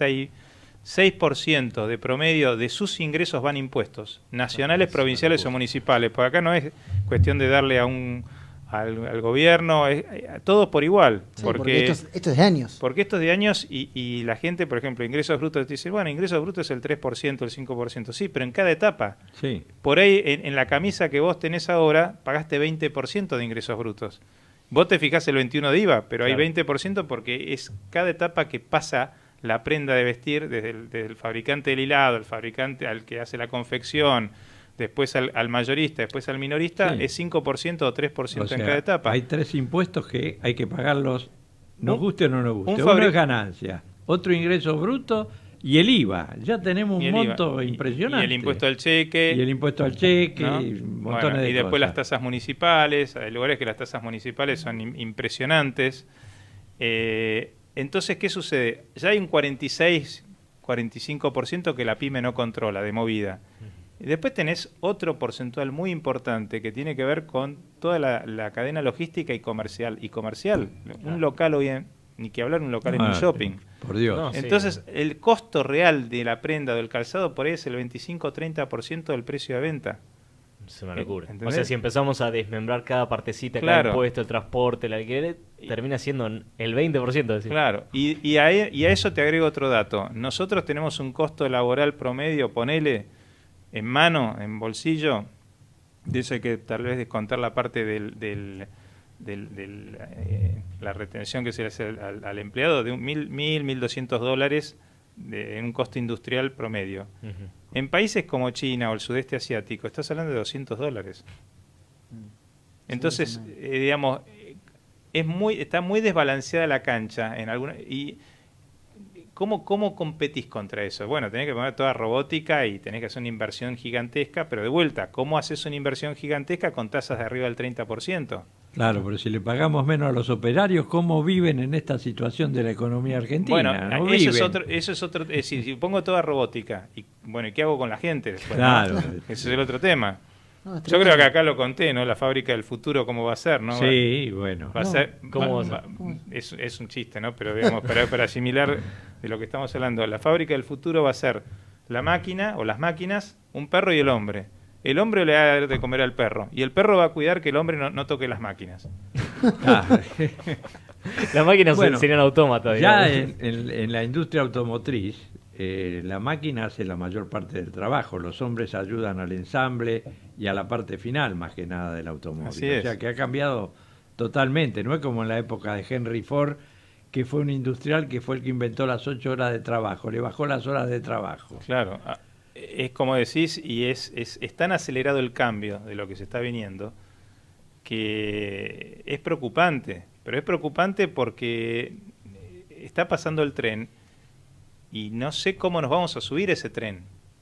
46% de promedio de sus ingresos van impuestos, nacionales, provinciales o municipales, porque acá no es cuestión de darle al gobierno, todos por igual. Sí, porque esto es de años. Porque esto es de años y la gente, por ejemplo, ingresos brutos, te dice, bueno, ingresos brutos es el 3%, el 5%. Sí, pero en cada etapa. Sí. Por ahí, en la camisa que vos tenés ahora, pagaste 20% de ingresos brutos. Vos te fijás el 21% de IVA, pero claro, hay 20% porque es cada etapa que pasa la prenda de vestir, desde el fabricante del hilado, el fabricante al que hace la confección, después al mayorista, después al minorista, sí, es 5% o 3% o sea, en cada etapa. Hay 3 impuestos que hay que pagarlos, nos guste o no nos guste. Uno es ganancia, otro ingreso bruto y el IVA. Ya tenemos un monto impresionante. Y el impuesto al cheque. Y el impuesto al cheque, ¿no? Y montones de y después cosas. Las tasas municipales, hay lugares que las tasas municipales son impresionantes. Entonces, ¿qué sucede? Ya hay un 45% que la pyme no controla de movida. Y después tenés otro porcentual muy importante que tiene que ver con toda la cadena logística y comercial. Un local hoy ni que hablar un local en un shopping. Por Dios. No, entonces, el costo real de la prenda o del calzado por ahí es el 25-30% del precio de venta. Es una locura. O sea, si empezamos a desmembrar cada partecita, claro, cada impuesto, el transporte, el alquiler, termina siendo el 20%. Decir. Claro, y a eso te agrego otro dato. Nosotros tenemos un costo laboral promedio, ponele, en mano, en bolsillo, de eso hay que tal vez descontar la parte la retención que se le hace al empleado, de $1.200 en un costo industrial promedio. En países como China o el sudeste asiático, estás hablando de $200. Entonces, digamos, está muy desbalanceada la cancha en alguna. Y ¿Cómo competís contra eso? Bueno, tenés que poner toda robótica y tenés que hacer una inversión gigantesca, pero de vuelta, ¿cómo haces una inversión gigantesca con tasas de arriba del 30%? Claro, pero si le pagamos menos a los operarios, ¿cómo viven en esta situación de la economía argentina? Bueno, no eso es otro. Si pongo toda robótica, ¿y qué hago con la gente después? Claro. ¿No? Ese es el otro tema. No, yo creo que acá lo conté, ¿no? La fábrica del futuro, ¿cómo va a ser? ¿No? Sí, bueno. Va a ser, es un chiste, ¿no? Pero digamos, para asimilar de lo que estamos hablando, la fábrica del futuro va a ser la máquina o las máquinas, un perro y el hombre. El hombre le va a dar de comer al perro y el perro va a cuidar que el hombre no toque las máquinas. Las máquinas serían autómatas. Ya en la industria automotriz, la máquina hace la mayor parte del trabajo. Los hombres ayudan al ensamble y a la parte final, más que nada, del automóvil. Así es. O sea, que ha cambiado totalmente. No es como en la época de Henry Ford, que fue un industrial que fue el que inventó las 8 horas de trabajo. Le bajó las horas de trabajo. Claro. Es como decís, y es tan acelerado el cambio de lo que se está viniendo, que es preocupante. Pero es preocupante porque está pasando el tren y no sé cómo nos vamos a subir ese tren.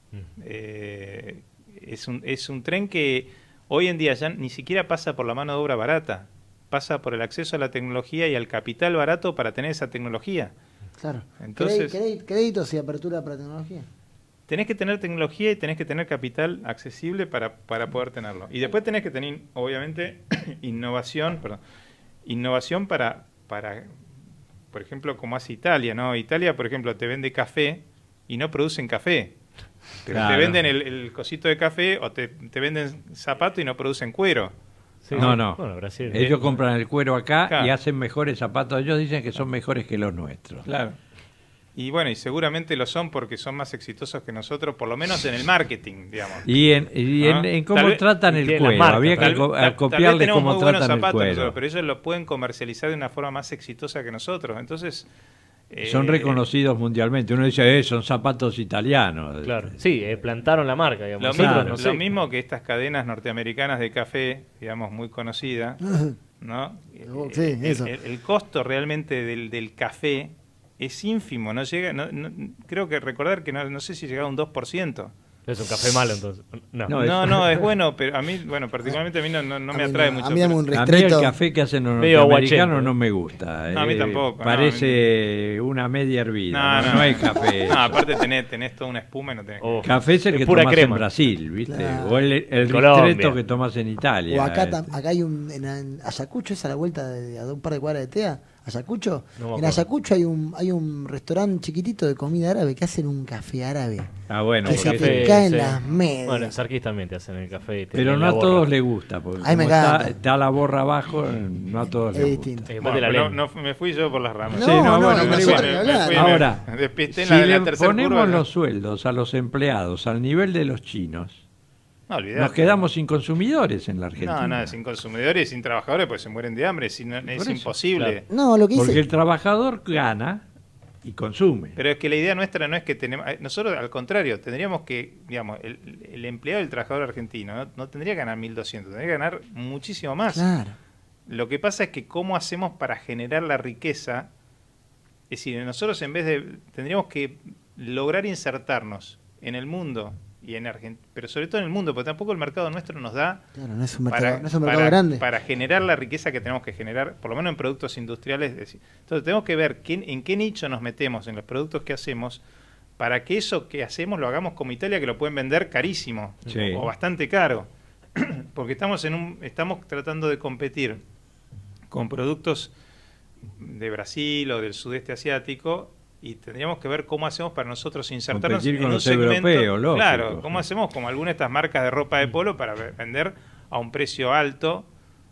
Es un tren que hoy en día ya ni siquiera pasa por la mano de obra barata, pasa por el acceso a la tecnología y al capital barato para tener esa tecnología. Claro. Entonces, créditos y apertura para tecnología. Tenés que tener tecnología y tenés que tener capital accesible para poder tenerlo. Y después tenés que tener, obviamente, innovación para, por ejemplo, como hace Italia, ¿no? Italia, por ejemplo, te vende café y no producen café. Pero te venden el cosito de café o te venden zapato y no producen cuero. Sí, no. Bueno, Brasil. Ellos compran el cuero acá Claro. y hacen mejores zapatos. Ellos dicen que son mejores que los nuestros. Claro. Y bueno, y seguramente lo son porque son más exitosos que nosotros, por lo menos en el marketing, digamos. Y en cómo Tal vez- tratan el cuero. Había que Tal vez copiarles tenemos cómo muy buenos tratan el zapatos cuero. nosotros, pero ellos lo pueden comercializar de una forma más exitosa que nosotros. Entonces... Son reconocidos mundialmente. Uno dice, son zapatos italianos. Claro, sí, plantaron la marca, digamos. Lo, Nosotros mismo, no sé. lo mismo que estas cadenas norteamericanas de café, digamos, muy conocidas, ¿no? Sí, eso. El costo realmente del café es ínfimo, no llega, creo que recordar que no sé si llegaba a un 2%. Es un café malo, entonces. No, es bueno, pero a mí, bueno, particularmente a mí no me atrae mucho. A mí dame un A mí ristreto. el café que hacen los Medio norteamericanos aguachento. no me gusta. No, a mí tampoco. Parece una media hervida. No hay café. No, aparte tenés toda una espuma y no tenés Café es el que pura tomás crema. en Brasil, ¿viste? Claro. O el Colombia. ristretto que tomás en Italia. O acá hay en Ayacucho, es a la vuelta a un par de cuadras de TEA, Ayacucho. No me En acuerdo. Ayacucho hay un restaurante chiquitito de comida árabe que hacen un café árabe. Ah, bueno, Que se porque- te caen las medias. Bueno, en Sarkis también te hacen el café. y te pero tiran no la a borra. todos les gusta. Porque Ay, me como encanta. está la borra abajo, no a todos Es les gusta. distinto. Mete la Bueno, lengua. me fui yo por las ramas. No, Sí, no, bueno, no pero sé igual. qué hablar. Ahora, me despisté en si la le tercera ponemos curva, ¿no? los sueldos a los empleados al nivel de los chinos, No, olvidate. nos quedamos sin consumidores en la Argentina. No, sin consumidores y sin trabajadores, pues se mueren de hambre, es eso, imposible. No, lo que Porque dice. el trabajador gana y consume. Pero es que la idea nuestra no es que tenemos... Nosotros, al contrario, tendríamos que, digamos, el empleado del trabajador argentino no tendría que ganar 1.200, tendría que ganar muchísimo más. Claro. Lo que pasa es que cómo hacemos para generar la riqueza, es decir, nosotros en vez de... tendríamos que lograr insertarnos en el mundo y en Argentina, pero sobre todo en el mundo, porque tampoco el mercado nuestro nos da Claro, no es un mercado grande. para generar la riqueza que tenemos que generar, por lo menos en productos industriales. Entonces tenemos que ver en qué nicho nos metemos en los productos que hacemos para que eso que hacemos lo hagamos como Italia, que lo pueden vender carísimo Sí. o bastante caro. Porque estamos tratando de competir con productos de Brasil o del sudeste asiático y tendríamos que ver cómo hacemos para nosotros insertarnos Competir en con un los segmento. europeos, lógico. Claro, cómo hacemos como algunas de estas marcas de ropa de polo para vender a un precio alto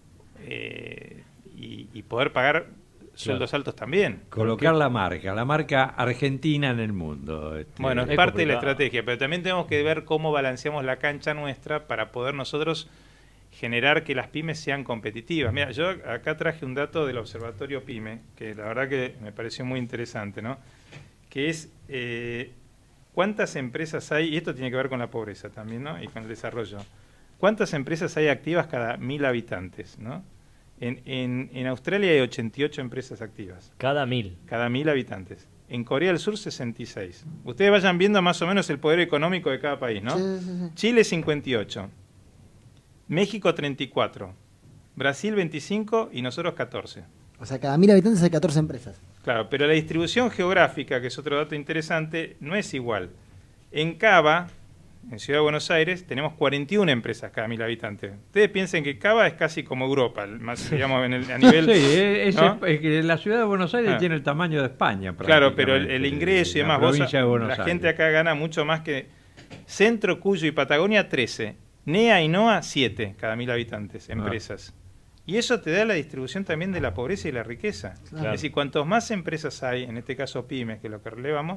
y poder pagar sueldos altos también. Colocar la marca argentina en el mundo. Bueno, es parte de la estrategia, pero también tenemos que ver cómo balanceamos la cancha nuestra para poder nosotros generar que las pymes sean competitivas. Mira, yo acá traje un dato del Observatorio PYME, que la verdad que me pareció muy interesante, ¿no? Que es cuántas empresas hay, y esto tiene que ver con la pobreza también, ¿no? Y con el desarrollo. ¿Cuántas empresas hay activas cada 1.000 habitantes, ¿no? En Australia hay 88 empresas activas. Cada 1.000. Cada 1.000 habitantes. En Corea del Sur, 66. Ustedes vayan viendo más o menos el poder económico de cada país, ¿no? Sí. Chile, 58. México, 34. Brasil, 25 y nosotros, 14. O sea, cada 1000 habitantes hay 14 empresas. Claro, pero la distribución geográfica, que es otro dato interesante, no es igual. En Cava, en Ciudad de Buenos Aires, tenemos 41 empresas cada 1000 habitantes. Ustedes piensen que Cava es casi como Europa, más, digamos, a nivel... Sí, ¿no? es que la ciudad de Buenos Aires Ah. tiene el tamaño de España. Claro, pero el prácticamente, ingreso y la demás, provincia de Buenos la Aires. gente acá gana mucho más que Centro, Cuyo y Patagonia, 13. NEA y NOA, 7 cada 1000 habitantes, empresas. Y eso te da la distribución también de la pobreza y la riqueza. Claro. Es decir, cuantos más empresas hay, en este caso pymes, que es lo que relevamos,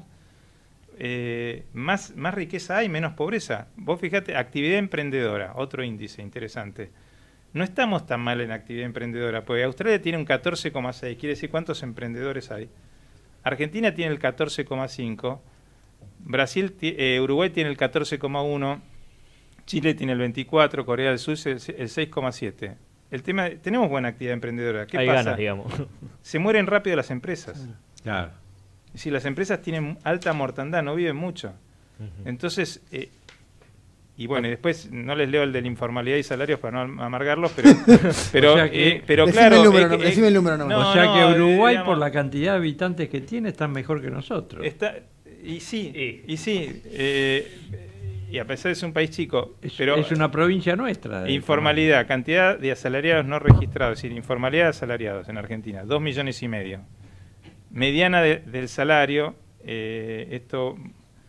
más riqueza hay, menos pobreza. Vos fíjate, actividad emprendedora, otro índice interesante. No estamos tan mal en actividad emprendedora, porque Australia tiene un 14,6, quiere decir cuántos emprendedores hay. Argentina tiene el 14,5, Uruguay tiene el 14,1, Chile tiene el 24, Corea del Sur el 6,7. El tema, tenemos buena actividad emprendedora. ¿Qué Hay pasa? ganas, digamos. Se mueren rápido las empresas. Claro. Si las empresas tienen alta mortandad, no viven mucho. Entonces, y bueno, y después no les leo el de la informalidad y salarios para no amargarlos, pero, O sea que- pero Decime claro. el número, decime el número nomás. no, o sea no, que Uruguay, digamos, por la cantidad de habitantes que tiene, está mejor que nosotros. y sí, y a pesar de ser un país chico, pero es una provincia nuestra. informalidad, cantidad de asalariados no registrados, es decir, informalidad de asalariados en Argentina, 2,5 millones. Mediana del salario, esto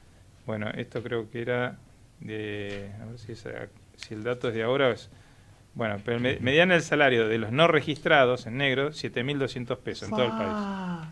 creo que era de, a ver si el dato es de ahora, es Bueno, pero mediana el salario de los no registrados en negro, 7.200 pesos en todo el país.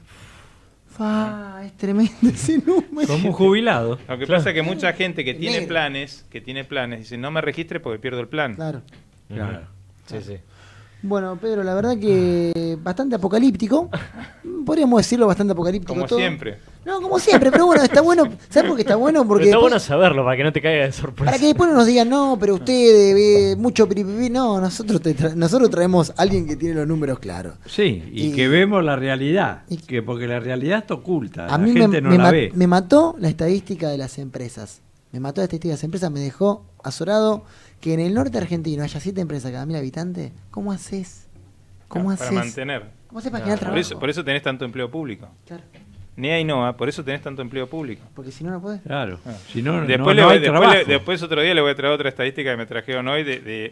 Es tremendo ese número. Como un jubilado. Lo que pasa es que mucha gente que tiene planes, dice, no me registre porque pierdo el plan. Claro. Sí, sí. Bueno, Pedro, la verdad que bastante apocalíptico. Podríamos decirlo bastante apocalíptico. Como todo. siempre. No, como siempre, pero bueno, está bueno. ¿Sabes por qué está bueno? Porque Pero está después, bueno saberlo para que no te caiga de sorpresa. para que después no nos digan, no, pero ustedes ve mucho piripipi. No, nosotros traemos a alguien que tiene los números claros. Sí, y que vemos la realidad. Porque la realidad está oculta. A La mí gente no la ve. me mató la estadística de las empresas. Me dejó azorado que en el norte argentino haya 7 empresas cada 1.000 habitantes. ¿Cómo haces? Para mantener. ¿Cómo haces para generar trabajo? Por eso tenés tanto empleo público. Claro. Ni hay no, por eso tenés tanto empleo público. Porque si no, no podés. Claro. Si no, después no hay trabajo. Después otro día le voy a traer otra estadística que me trajeron hoy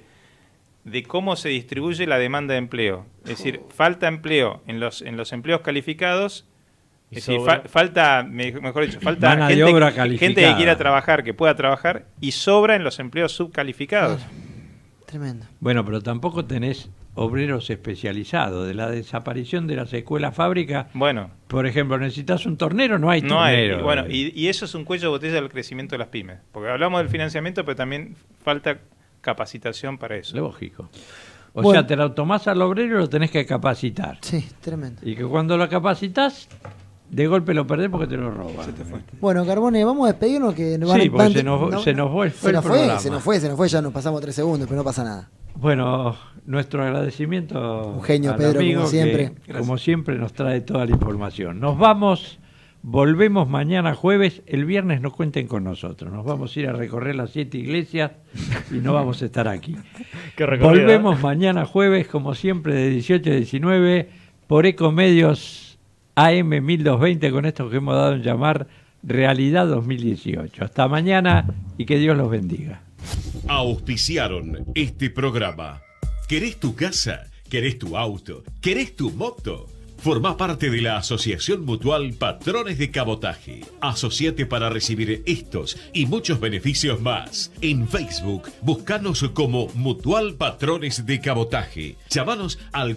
de cómo se distribuye la demanda de empleo. Es decir, falta empleo en los empleos calificados. Es decir, falta Mano de obra calificada. gente que quiera trabajar, que pueda trabajar, y sobra en los empleos subcalificados. Tremendo. Bueno, pero tampoco tenés obreros especializados. De la desaparición de las escuelas fábricas, bueno, por ejemplo, necesitas un tornero, no hay tornero. Bueno, y eso es un cuello de botella del crecimiento de las pymes. Porque hablamos del financiamiento, pero también falta capacitación para eso. Lógico. O sea, te lo tomás al obrero y lo tenés que capacitar. Sí, tremendo. Y que cuando lo capacitas, de golpe lo perdés porque te lo roban. Bueno, Carbone, vamos a despedirnos que nos sí, porque se nos fue el programa. Se nos fue, ya nos pasamos 3 segundos, pero no pasa nada. Bueno, nuestro agradecimiento un genio, al Pedro, amigo como siempre. Que, como siempre nos trae toda la información. Nos vamos, volvemos mañana jueves, el viernes no cuenten con nosotros. Nos vamos a ir a recorrer las 7 iglesias y no vamos a estar aquí. Volvemos mañana jueves, como siempre, de 18 a 19 por Ecomedios AM 1220 con esto que hemos dado en llamar Realidad 2018. Hasta mañana y que Dios los bendiga. Auspiciaron este programa. ¿Querés tu casa? ¿Querés tu auto? ¿Querés tu moto? Formá parte de la Asociación Mutual Patrones de Cabotaje. Asociate para recibir estos y muchos beneficios más. En Facebook, buscanos como Mutual Patrones de Cabotaje. Llamanos al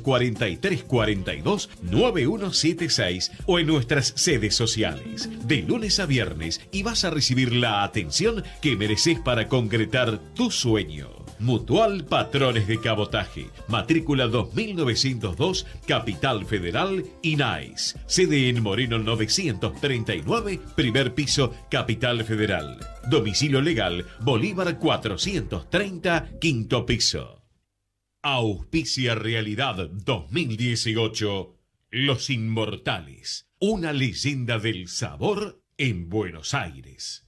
4342-9176 o en nuestras sedes sociales. De lunes a viernes y vas a recibir la atención que mereces para concretar tu sueño. Mutual Patrones de Cabotaje, matrícula 2902, Capital Federal, INAIS. Sede en Moreno 939, primer piso, Capital Federal. Domicilio legal, Bolívar 430, quinto piso. Auspicia Realidad 2018, Los Inmortales, una leyenda del sabor en Buenos Aires.